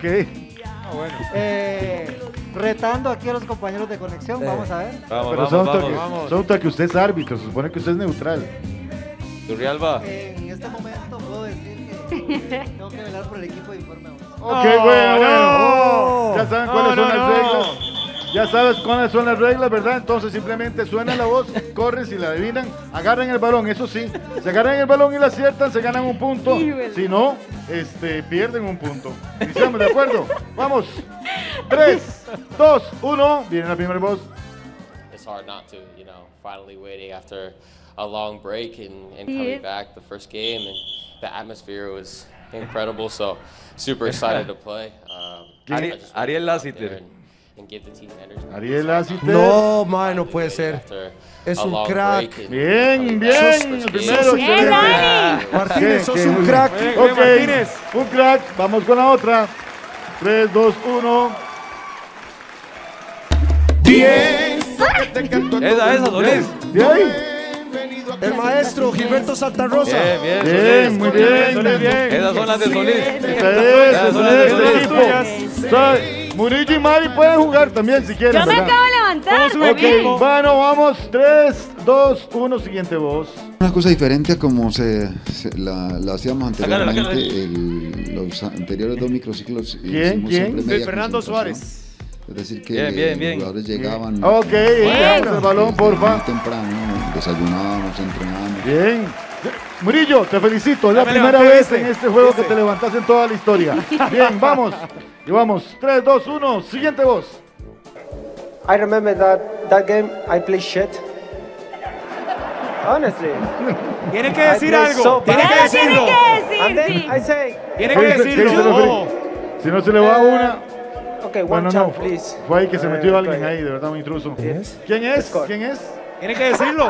Retando aquí a los compañeros de Conexión, vamos a ver. Pero son que usted es árbitro, se supone que usted es neutral. Turrialba. En este momento puedo decir que tengo que velar por el equipo de Informe 11. Ok, bueno. Ya saben cuáles son las reglas. Ya sabes cuáles son las reglas, ¿verdad? Entonces simplemente suena la voz, corren, si la adivinan, agarran el balón, eso sí. Si agarran el balón y la aciertan, se ganan un punto. Si no, pierden un punto. ¿Estamos de acuerdo? Vamos. 3, 2, 1. Viene la primera voz. It's hard not to, finally waiting after a long break and coming back the first game, and the atmosphere was incredible, so super excited to play. Ariel Lassiter. And give the team energy. Ariel Lassiter. No, man, no puede ser. Es un crack. Bien, bien. El primero. Bien, Martínez, sos un crack. Ok, un crack. Vamos con la otra. 3, 2, 1. Bien. Esa, Solís. Bien. El maestro Gilberto Santa Rosa. Bien, muy bien. Esas son las de Solís. Esas son las de equipo. Murillo y Mari pueden jugar también si quieren. Yo me ¿verdad? acabo de levantar. Ok, bueno, vamos. 3, 2, 1, siguiente voz. Una cosa diferente a como la hacíamos anteriormente. Los anteriores 2 microciclos. ¿Quién? Fernando Suárez. Es decir, que los jugadores llegaban. Ok, dejamos el balón, porfa. Muy temprano, desayunábamos, entrenábamos. Bien. Murillo, te felicito. Es la primera vez en este juego que te levantas en toda la historia. Bien, vamos. Y vamos. 3, 2, 1. Siguiente voz. I remember that game I played shit. Honestly. Tiene que decir algo. Tiene que decirlo. And then I say, tiene que decirlo. Si no se le va una. Okay, bueno, one no, chance, please. fue ahí que se metió alguien ahí, de verdad, un intruso. ¿Quién es? ¿Quién es? Tiene que decirlo.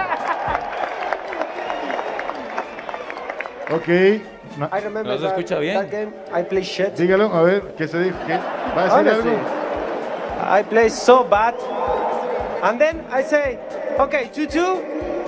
Ok. I remember No se escucha bien. that game I played shit. Dígalo, a ver, ¿qué se dijo? ¿Va a decir Honestly, algo? I played so bad. And then I say, okay, 2-2.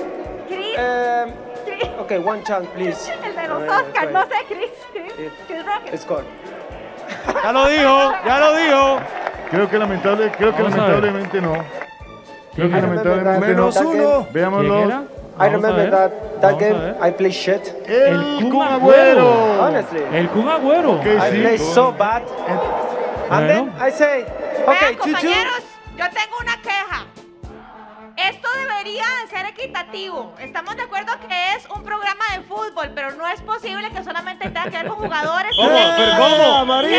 Okay, one chance, please. El de los Oscars, no sé, Chris Rocket. Score. Ya lo dijo. Creo que lamentablemente no. Creo que lamentablemente Menos no. uno. Veámoslo. I remember that game. I played shit. El Kun Agüero. Honestly. El Kun Agüero. I played so bad. And then I say, okay, Vean, compañeros, yo tengo una queja. Esto debería de ser equitativo. Estamos de acuerdo que es un programa de fútbol, pero no es posible que solamente tenga que ver con jugadores. ¿Cómo? ¿Pero cómo?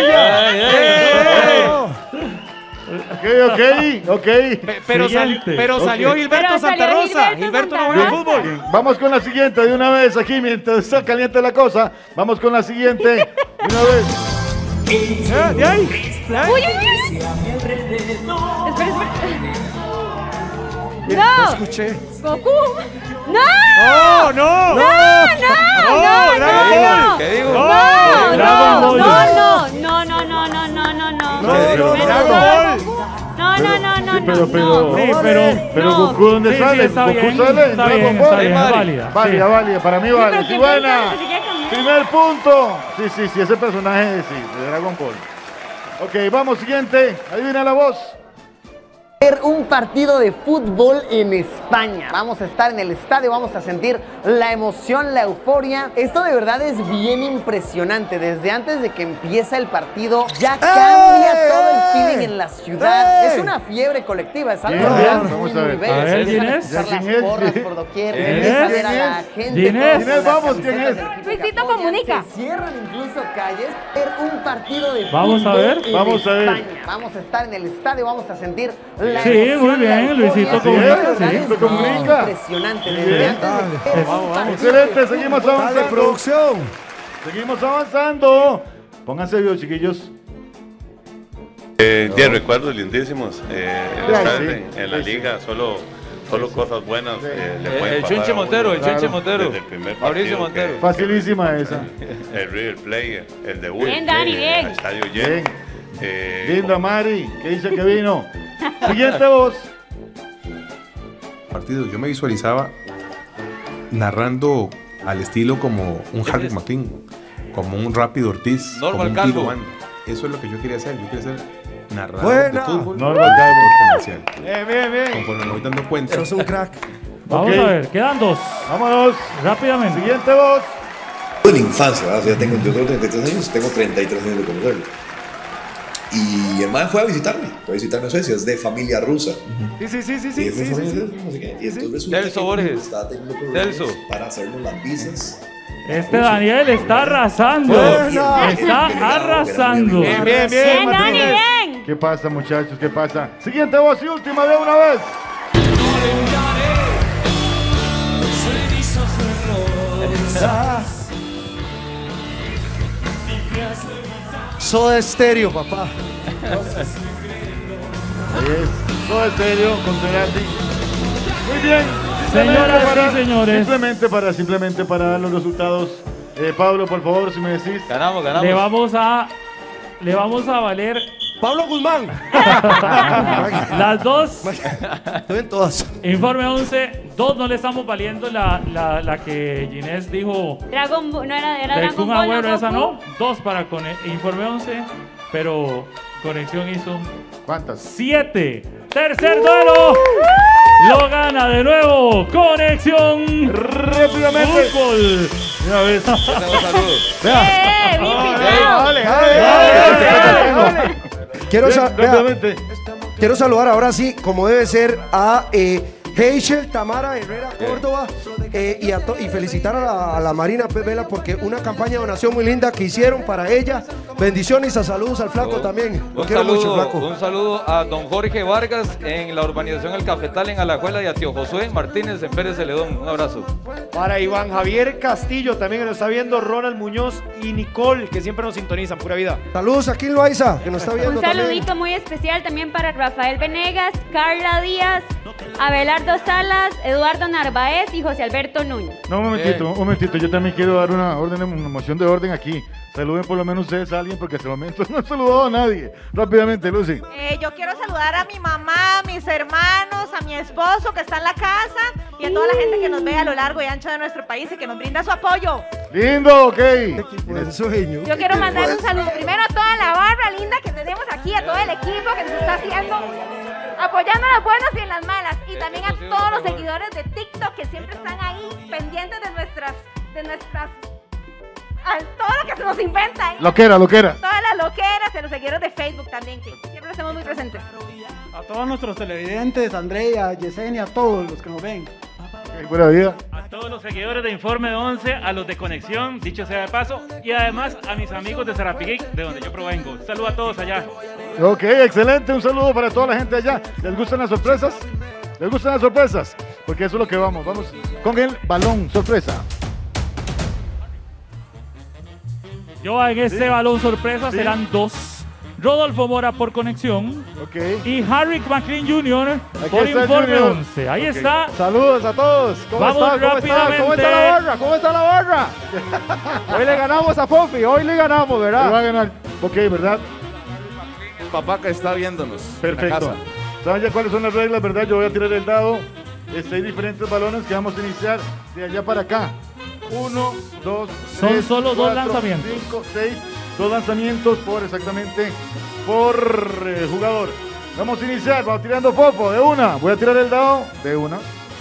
Ok. Pero salió Gilberto Santa Rosa. Gilberto no juega fútbol. Vamos con la siguiente de una vez aquí, mientras está caliente la cosa. Vamos con la siguiente de una vez. ¿De ahí? Uy. Espera. No. Escuché. Goku. No. No. ¿Qué digo? Pero Goku, ¿dónde sale? Goku sale en Dragon Ball. Válida, para mí vale. Sí, buena. Primer punto. Sí, ese personaje de Dragon Ball. Ok, vamos, siguiente. Adivina la voz. Un partido de fútbol en España. Vamos a estar en el estadio, vamos a sentir la emoción, la euforia. Esto de verdad es bien impresionante. Desde antes de que empieza el partido ya cambia todo el feeling en la ciudad. Es una fiebre colectiva, es algo real. Vamos a ver. Empiezan a escuchar las porras por doquier, empieza a ver a la gente. Ginés, vamos, ¿quién es? Luisito Comunica. Se cierran incluso calles. Un partido de Vamos a fútbol ver. en Vamos a ver. España. Vamos a estar en el estadio, vamos a sentir la Sí, emoción, muy bien, la Luisito euforia. Comunica, sí. Es Comunica. impresionante. Desde antes de Vamos. Excelente, seguimos avanzando. Dale, producción. Seguimos avanzando. Pónganse vivos, chiquillos. 10 recuerdos lindísimos. Estar en la liga, solo cosas buenas le pueden El pasar Chunche a uno. Montero, el Chunche Montero. Desde el primer Mauricio partido Montero. Facilísima esa. El River Plate, el debut. Bien, Dani, bien. El estadio lleno. Linda Mari, ¿qué dice que vino? Siguiente voz. Partido, yo me visualizaba narrando al estilo como un Harry Martín, como un Rápido Ortiz, Normal como un Calvo. Tilo Bando. Eso es lo que yo quería hacer. Yo quería ser narrador Buena. de fútbol, Normal comercial. Bien. Conforme me voy dando cuenta. Eso es un crack. Vamos a ver, quedan dos. Vámonos. Rápidamente. Siguiente voz. En infancia, ¿verdad? O sea, yo tengo 33 años, tengo 33 años de conocerlo. Y el man fue a visitarme a Suecia, es de familia rusa. Sí. Y fue familia rusa, no sé qué. Y entonces resulta Celso que Borges. estaba teniendo problemas Celso. para hacernos las visas. Daniel está arrasando. Está arrasando. Bien, Bien, Dani, Martínez. bien. ¿Qué pasa, muchachos? ¿Qué pasa? Siguiente voz y última de una vez. Soda Stereo, papá. Todo en serio, controlante. Muy bien. Señoras y señores. Simplemente para dar los resultados. Pablo, por favor, si me decís. Ganamos. Le vamos a valer Pablo Guzmán. las dos. Ven todas. Informe 11. Dos no le estamos valiendo la que Ginés dijo. Dragon Ball, no era Del Dragon Kun Ball, Agüero, no, esa Goku. no. Dos para Informe 11. Pero Conexión hizo. ¿Cuántas? 7. Tercer duelo. Lo gana de nuevo Conexión. Rápidamente. Fútbol. Una vez. Quiero saludar ahora sí, como debe ser, a Heichel Tamara Herrera Córdoba y felicitar a la Marina Pez Vela porque una campaña de donación muy linda que hicieron para ella. Bendiciones y saludos al Flaco también. Lo quiero mucho, Flaco. Un saludo a don Jorge Vargas en la urbanización El Cafetal en Alajuela y a tío Josué Martínez en Pérez Celedón. Un abrazo. Para Iván Javier Castillo, también que nos está viendo, Ronald Muñoz y Nicole, que siempre nos sintonizan, pura vida. Saludos a Kim Loaiza, que nos está viendo Un también. saludito muy especial también para Rafael Venegas, Carla Díaz, Abelardo Salas, Eduardo Narváez y José Alberto Núñez. No, un momentito, yo también quiero dar una moción de orden aquí. Saluden por lo menos ustedes a alguien porque hasta el momento no he saludado a nadie. Rápidamente, Lucy. Yo quiero saludar a mi mamá, a mis hermanos, a mi esposo que está en la casa y a toda la gente que nos ve a lo largo y ancho de nuestro país y que nos brinda su apoyo. Lindo, ok. Yo quiero mandar un saludo primero a toda la barra linda que tenemos aquí, a todo el equipo que nos está haciendo Apoyando en las buenas y en las malas. Y también a todos los seguidores de TikTok que siempre están ahí pendientes de nuestras todo lo que se nos inventa ahí. Loquera. Todas las loqueras y los seguidores de Facebook también, que siempre estamos muy presentes. A todos nuestros televidentes, a Andrea, a Yesenia, a todos los que nos ven. Buena vida. A todos los seguidores de Informe de 11, a los de Conexión, dicho sea de paso, y además a mis amigos de Sarapiquí, de donde yo provengo. Saludos a todos allá. Ok, excelente. Un saludo para toda la gente allá. ¿Les gustan las sorpresas? ¿Les gustan las sorpresas? Porque eso es lo que vamos. Vamos con el balón sorpresa. Yo en este balón sorpresa serán 2. Rodolfo Mora por Conexión. Y Harry McLean Jr. por Informe 11. Ahí está. Saludos a todos. ¿Cómo Vamos está? rápidamente. ¿Cómo está la barra? ¿Cómo está la barra? Hoy le ganamos a Fofi. Hoy le ganamos, ¿verdad? Le va a ganar. Ok, ¿verdad? El papá que está viéndonos. Perfecto. En la casa. ¿Saben ya cuáles son las reglas, verdad? Yo voy a tirar el dado. Hay diferentes balones que vamos a iniciar de allá para acá. 1, 2, 3, Son solo 2 4, lanzamientos. 5, 6. 2 lanzamientos por jugador. Vamos a iniciar, vamos tirando Fofo de una. Voy a tirar el dado de una.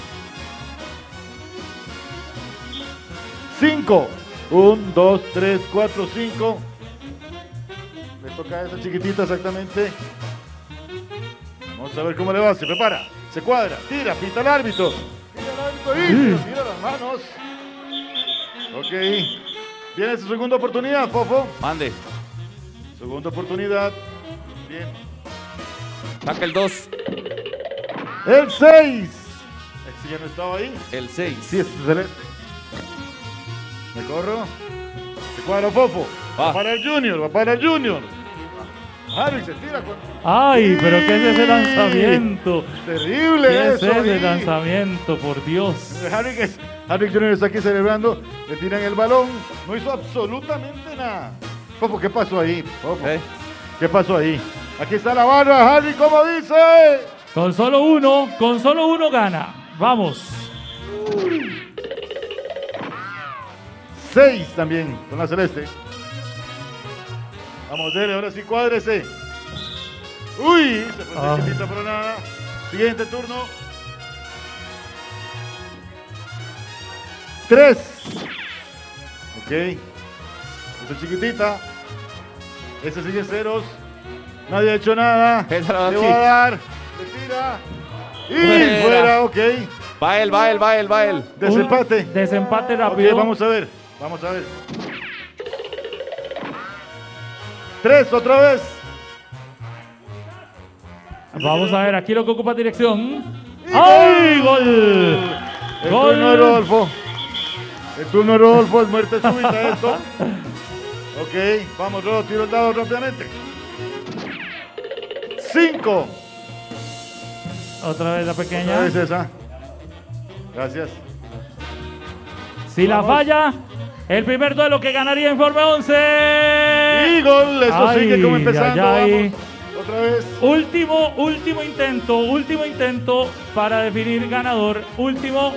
5. 1, 2, 3, 4, 5. Le toca a esa chiquitita exactamente. Vamos a ver cómo le va. Se prepara, se cuadra, tira, pita el árbitro. Tira el árbitro y tira las manos. Ok. Viene su segunda oportunidad, Fofo. Mande. Segunda oportunidad. Bien. Saca el 2. El 6. ¿Ese ya no estaba ahí? El 6. Sí, es celeste. Me corro. Se cuadra Fofo. Va para el Junior, va para el Junior. Harry se tira con... Ay, pero ¿qué es ese lanzamiento? Terrible ¿Qué eso. es ese ahí. lanzamiento, por Dios? Harry Junior está aquí celebrando. Le tiran el balón. No hizo absolutamente nada. Fofo, ¿qué pasó ahí? Fofo. ¿Qué pasó ahí? Aquí está la barra, Harry, ¿cómo dice? Con solo uno gana. Vamos. 6 también con la celeste. Vamos a ver, ahora sí cuádrese. Uy, se fue chiquitita pero nada. Siguiente turno. 3. Ok. Esa chiquitita. Ese sigue ceros. Nadie ha hecho nada. Le va a dar. Le tira. Y fuera, ok. Va él. Desempate. Desempate rápido. Ok, vamos a ver. 3 otra vez. Vamos a ver, aquí lo que ocupa dirección. ¡Ay, gol! El turno de Rodolfo. El turno de Rodolfo es muerte súbita esto. Ok, vamos Rodolfo, tiro el dado rápidamente. 5. Otra vez la pequeña. Otra vez esa. Gracias. Si la falla, el primer duelo que ganaría Informe 11. Y gol, esto sigue como empezando. Vamos, otra vez. Último intento para definir ganador. Último.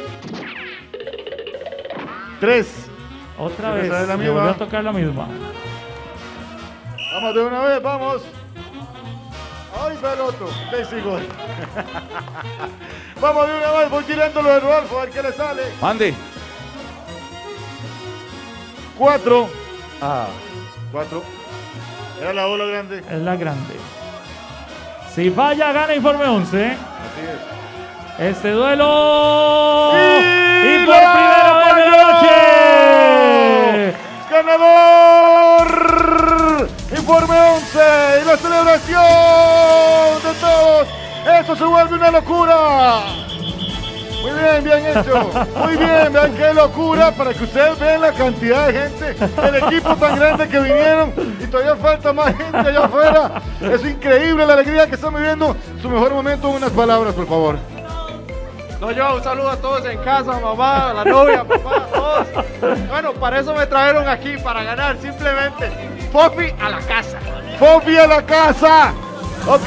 3. Otra vez, me volvió a tocar la misma. Vamos de una vez, vamos. Ay, peloto, Daisy gol. Vamos de una vez, voy tirándolo de Rodolfo, a ver qué le sale. Mande. 4. 4. Era la bola grande. Es la grande. Si falla, gana Informe 11. Así es. Este duelo. Y por la primera vez de la noche. ¡Ganador! Informe 11 y la celebración de todos. Esto se vuelve una locura. Muy bien hecho. Muy bien, vean qué locura para que ustedes vean la cantidad de gente, el equipo tan grande que vinieron y todavía falta más gente allá afuera. Es increíble la alegría que están viviendo. Su mejor momento, unas palabras, por favor. No, yo un saludo a todos en casa, mamá, a la novia, papá, a todos. Bueno, para eso me trajeron aquí, para ganar, simplemente. Fofi a la casa. Fofi a la casa. Ok.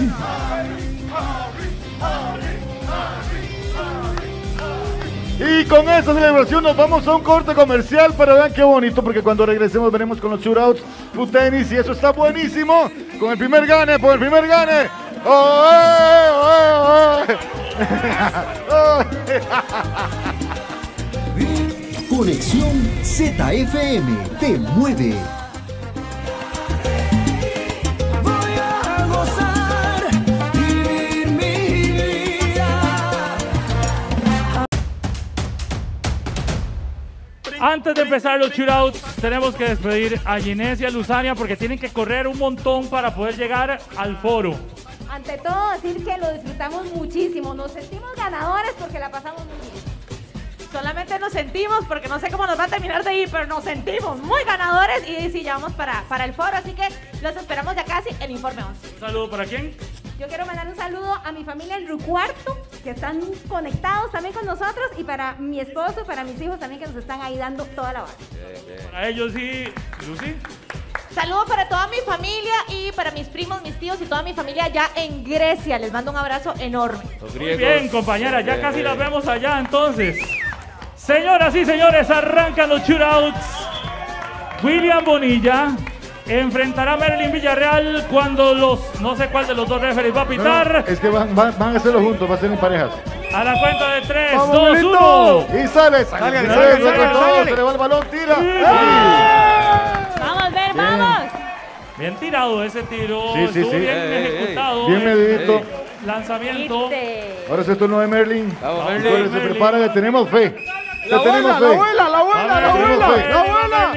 Y con esta celebración nos vamos a un corte comercial, pero vean qué bonito, porque cuando regresemos veremos con los shootouts, food tenis, y eso está buenísimo. Con el primer gane, por el primer gane. Conexión ZFM te mueve. Voy a gozar, vivir mi vida. Antes de empezar los shootouts, tenemos que despedir a Ginés y a Luzania porque tienen que correr un montón para poder llegar al foro. Ante todo, decir que lo disfrutamos muchísimo. Nos sentimos ganadores porque la pasamos muy bien. Solamente nos sentimos, porque no sé cómo nos va a terminar de ir, pero nos sentimos muy ganadores y sí, ya vamos para el foro. Así que los esperamos ya casi en Informe 11. ¿Un saludo para quién? Yo quiero mandar un saludo a mi familia en Rucuarto, que están conectados también con nosotros, y para mi esposo, para mis hijos también, que nos están ahí dando toda la base. Para ellos sí, Lucy. Saludos para toda mi familia y para mis primos, mis tíos y toda mi familia allá en Grecia. Les mando un abrazo enorme. Muy bien, compañera, ya casi las vemos allá entonces. Señoras y señores, arrancan los shootouts. William Bonilla enfrentará a Merlin Villarreal cuando no sé cuál de los dos referees va a pitar. No, es que van a hacerlo juntos, va a ser en parejas. A la cuenta de 3, ¡Vamos, 2, Melito! 1. Y sale. Se le va el balón, tira. Vamos, Ver, vamos. Bien tirado ese tiro. Sí, Estuvo bien ejecutado. Bien medidito. Lanzamiento. Ahora es el turno de Merlin. Vamos, Merlin. Se prepara, le tenemos fe. La abuela.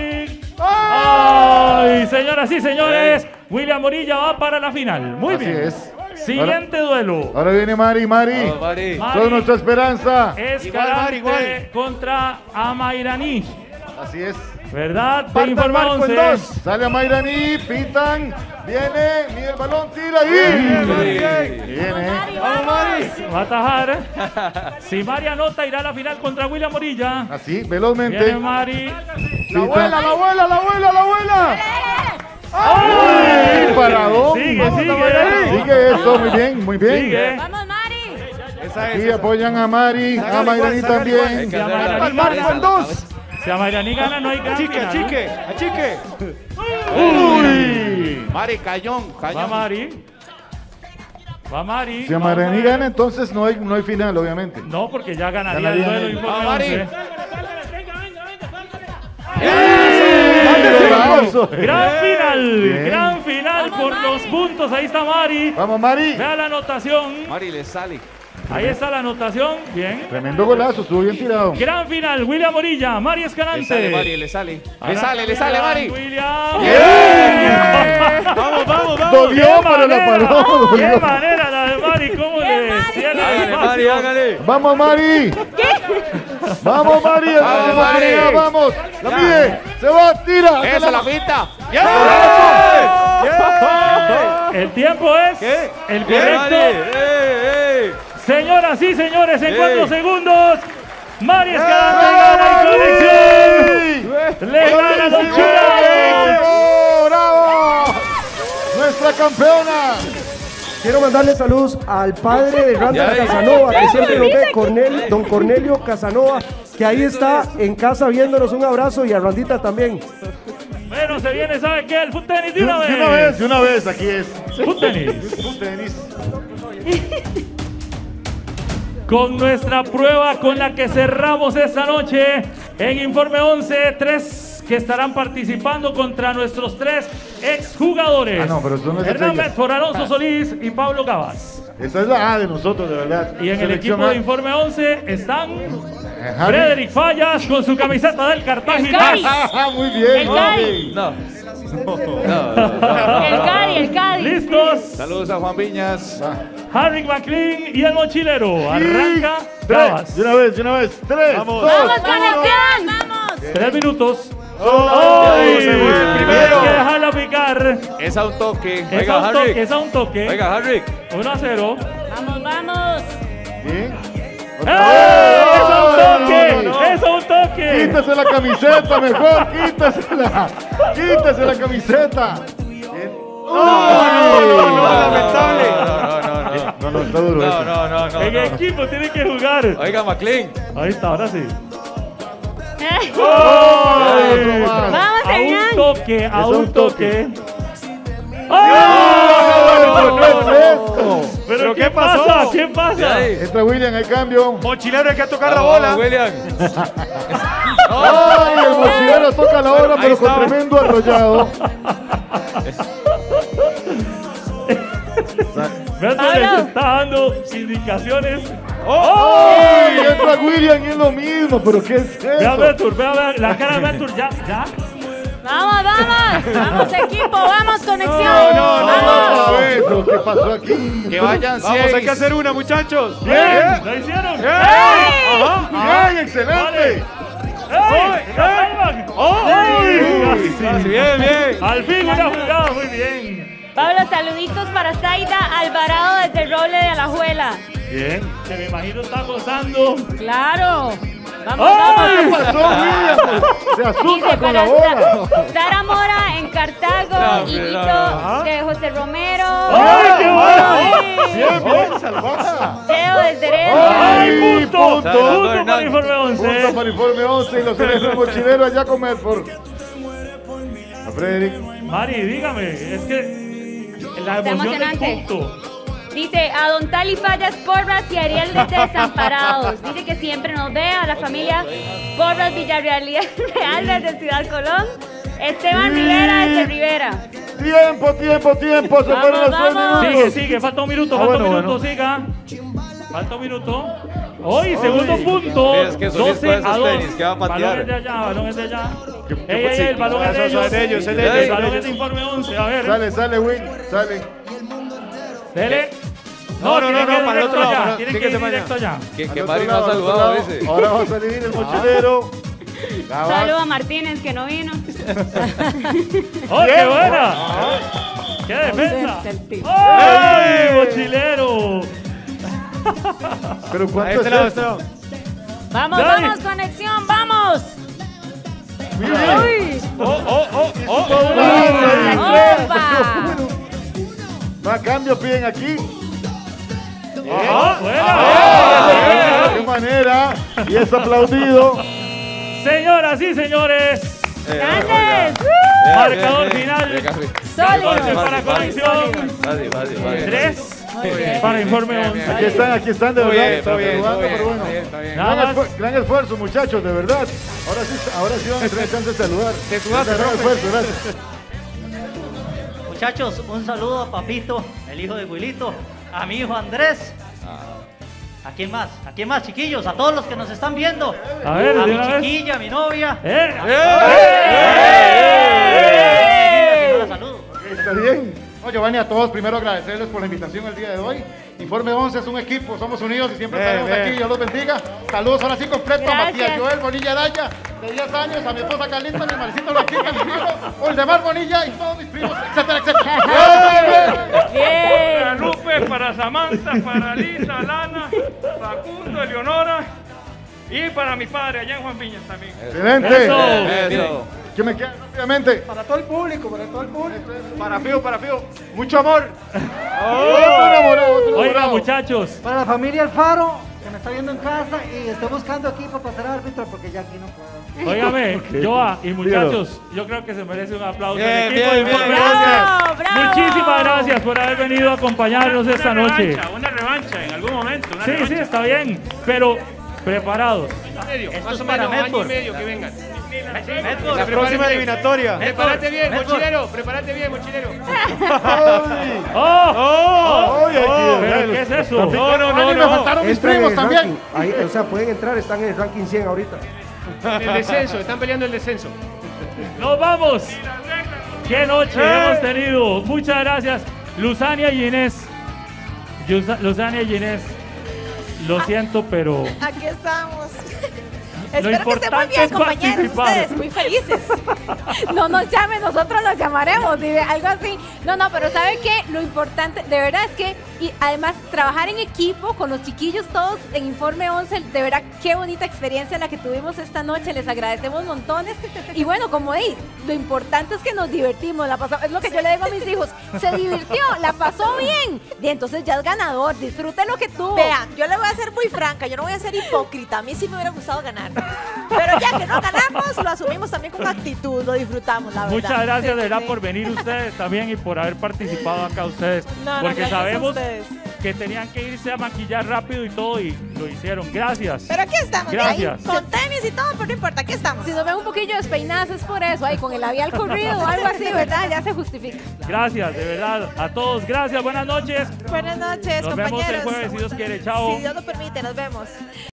Ay, señoras y señores, William Morilla va para la final. Muy Así bien. es. Siguiente duelo. Ahora viene Mari. Vamos, Mari. Toda nuestra esperanza. Escalante contra Amairaní. Así es. ¿Verdad? De Informe 11. Sale a Mairaní, pitan, viene, mide el balón, tira y... Viene. Vamos, Mari. Va a atajar. Si Mari anota, irá a la final contra William Morilla. Así, velozmente. Viene Mari. La abuela. ¡Ay! ¡Paradón! Sigue esto, muy bien. Sigue. Vamos, Mari. Aquí apoyan a Mari, a Mairaní también. Si a Mairaní gana, no hay gran final. Achique. ¡Uy! Mari, Cañón. Va Mari. Si a Mairaní gana, entonces no hay final, obviamente. No, porque ya ganaría el duelo. Informe 11. Gran final por los puntos. Ahí está Mari. Vamos, Mari. Vea la anotación. Mari le sale. Ahí está la anotación. Bien. Tremendo golazo, estuvo bien tirado. Gran final. William Morilla, Mari Escalante. Le sale, Mari, le sale, Mari. William. Vamos. Dolió, pero la paró. Qué manera la de Mari. ¿Cómo le cierra el espacio? Vamos, Mari. Vamos, Mari. Vamos. La mide. Se va, tira. Esa la pinta. El tiempo es el correcto. Señoras y señores, en 4 segundos, Mari Escalante gana en conexión. Le gana los shootouts. ¡Bravo! Nuestra campeona. Quiero mandarle saludos al padre de Randall Casanova, que siempre lo ve, don Cornelio Casanova, que ahí está en casa viéndonos. Un abrazo, y a Randita también. Bueno, se viene, ¿sabe qué? El foot tenis de una De una vez, aquí es. Foot tenis. Foot tenis. Con nuestra prueba con la que cerramos esta noche en Informe 11, 3 que estarán participando contra nuestros 3 exjugadores. No, pero son Hernán Medford, Alonso Solís y Pablo Gabas. Esa es la A de nosotros, de verdad. Y en el equipo de Informe 11 están Harry. Frederick Fallas con su camiseta del Cartagena. Muy bien. El Cari. El Cari. ¿Listos? Saludos a Juan Viñas. Harry McLean y el mochilero. Arranca Gabas. De una vez. 3, Vamos. 2, ¡Vamos, conexión! ¡Vamos! 3 minutos. ¡Ay! Se fue el primero. Hay que dejarla picar. Es a un toque. Es a un toque. Venga, Harry. 1-0. Vamos. Bien. ¡Es a un toque! ¡Es a un toque! Quítese la camiseta, mejor. Quítese la camiseta. Bien. No, lamentable. No, está duro eso. No. En equipo tiene que jugar. Oiga, McLean. Ahí está, ahora sí. Vamos, A un toque. un toque. ¡Oh! no es esto. ¿Pero qué pasó? ¿Qué pasa? Entra William, hay cambio. Mochilero, hay que tocar la bola. William. ¡Ay! El mochilero toca la bola, pero con tremendo arrollado. Beto les está dando indicaciones. ¡Ay! Entra William y es lo mismo, pero ¿qué es eso? Vea Betur, vea la cara de Betur, ya. Vamos, vamos. Vamos, equipo, vamos, conexión. No, Beto, ¿qué pasó aquí? Que vayan 6. Vamos, hay que hacer una, muchachos. Bien, lo hicieron. Bien, excelente. Bien. Al fin una jugada, muy bien. Pablo, saluditos para Zaida Alvarado desde el Roble de Alajuela. Bien, que me imagino está gozando. Claro. Vamos, ¿Qué pasó, William? Se asusta con la bola. Sara Mora en Cartago, Higuito de José Romero. ¡Ay, qué bueno! Bien, salvada. Teo desde Heredia. ¡Ay, punto para Informe 11! Punto para Informe 11 y los del mochilero allá con Medford. A Frederick. Mari, dígame, es que la Está emoción del emocionante. punto. Dice a Don Tali Fallas Porras y Ariel desde Desamparados. Dice que siempre nos ve a la familia Porras Villarreal desde Ciudad Colón. Esteban Rivera desde Rivera. Tiempo. Se fueron los 3 minutos. Sigue. Falta un minuto, siga. Falta un minuto. Hoy, segundo punto. Es que Solís 12 con a esos 2. tenis, ¿qué va a patear? Balón es de allá. El balón es de ellos. El balón es de Informe 11. A ver. Sale, Will. Sale. Dele. No, para el otro lado. Tiene que ir directo allá. Que Mari no ha saludado a veces. Ahora va a salir el mochilero. Saludo a Martínez que no vino. ¡Oh, qué buena! ¡Qué defensa! ¡Ay, mochilero! Pero ¿cuánto es esto? Vamos, conexión, vamos. Uy. Más cambios piden aquí. ¡Qué manera! Y es aplaudido. Señoras y señores. ¡Grandes! Marcador final. Sólido. Para conexión. 3 para Informe 11. Aquí están, de verdad. Todo bien. Gran esfuerzo, muchachos, de verdad. Ahora sí van a tener chance de saludar. Te sudaste, Gran esfuerzo, gracias. Muchachos, un saludo a Papito, el hijo de Wilito, a mi hijo Andrés. ¿A quién más? ¿A quién más, chiquillos? A todos los que nos están viendo. A ver, a de mi una vez. chiquilla, a mi novia. Saludos. Está bien. No, Giovanni, a todos primero agradecerles por la invitación el día de hoy. Informe 11 es un equipo, somos unidos y siempre estaremos aquí. Dios los bendiga. Saludos ahora sí completo a Matías Joel Bonilla Daya, de 10 años, a mi esposa Carlita, a mi hermanito Blanquita, a mi hijo Oldemar Bonilla y todos mis primos, etcétera, etcétera. Bien. Para Lupe, para Samantha, para Lisa, Lana, Facundo, Eleonora y para mi padre allá en Juan Viñas también. Excelente. Eso. ¿Qué me queda rápidamente? Para todo el público. Para Fío. Mucho amor. Otro Oiga, enamorado. muchachos. Para la familia Alfaro, que me está viendo en casa y estoy buscando aquí para pasar árbitro porque ya aquí no puedo. Óigame, Joa y muchachos, yo creo que se merece un aplauso al equipo. Bien, de Informe Bravo, 11. bravo. Muchísimas gracias por haber venido a acompañarnos esta noche. Una revancha en algún momento. Sí, está bien, pero preparados. Más o para menos año Medford. y medio que vengan. La próxima eliminatoria. Prepárate bien, mochilero. ¿Pero qué es eso? Me faltaron mis primos también. Ahí, o sea, pueden entrar, están en el ranking 100 ahorita. El descenso, están peleando el descenso. ¡Nos vamos! ¡Qué noche hemos tenido! Muchas gracias, Luzania y Inés. Luzania y Inés, lo siento, pero Aquí estamos. lo Espero que estén muy importante bien, es compañeros. participar. Ustedes muy felices. No nos llamen, nosotros los llamaremos, dice, algo así. No, pero ¿sabe qué? Lo importante, de verdad es que, y además, trabajar en equipo con los chiquillos todos en Informe 11, de verdad, qué bonita experiencia la que tuvimos esta noche, les agradecemos montones. Y bueno, como dije, lo importante es que nos divertimos, la pasamos, es lo que yo le digo a mis hijos, se divirtió, la pasó bien, y entonces ya es ganador, disfrute lo que tuvo. Vean, yo le voy a ser muy franca, yo no voy a ser hipócrita. A mí sí me hubiera gustado ganar. Pero ya que no ganamos, lo asumimos también con actitud. lo disfrutamos, la verdad. Muchas gracias de verdad Sí. por venir ustedes también y por haber participado acá ustedes. No, porque gracias a sabemos ustedes. que tenían que irse a maquillar rápido y todo y lo hicieron. Gracias. Pero aquí estamos, Gracias. ahí, con tenis y todo, pero no importa, aquí estamos. Si nos ven un poquillo despeinadas es por eso, ahí con el labial corrido o algo así, ¿verdad? Ya se justifica. Gracias, de verdad. A todos, gracias. Buenas noches. Buenas noches, Nos compañeros. vemos el jueves, si Dios quiere. Chao. Si Dios lo permite, nos vemos.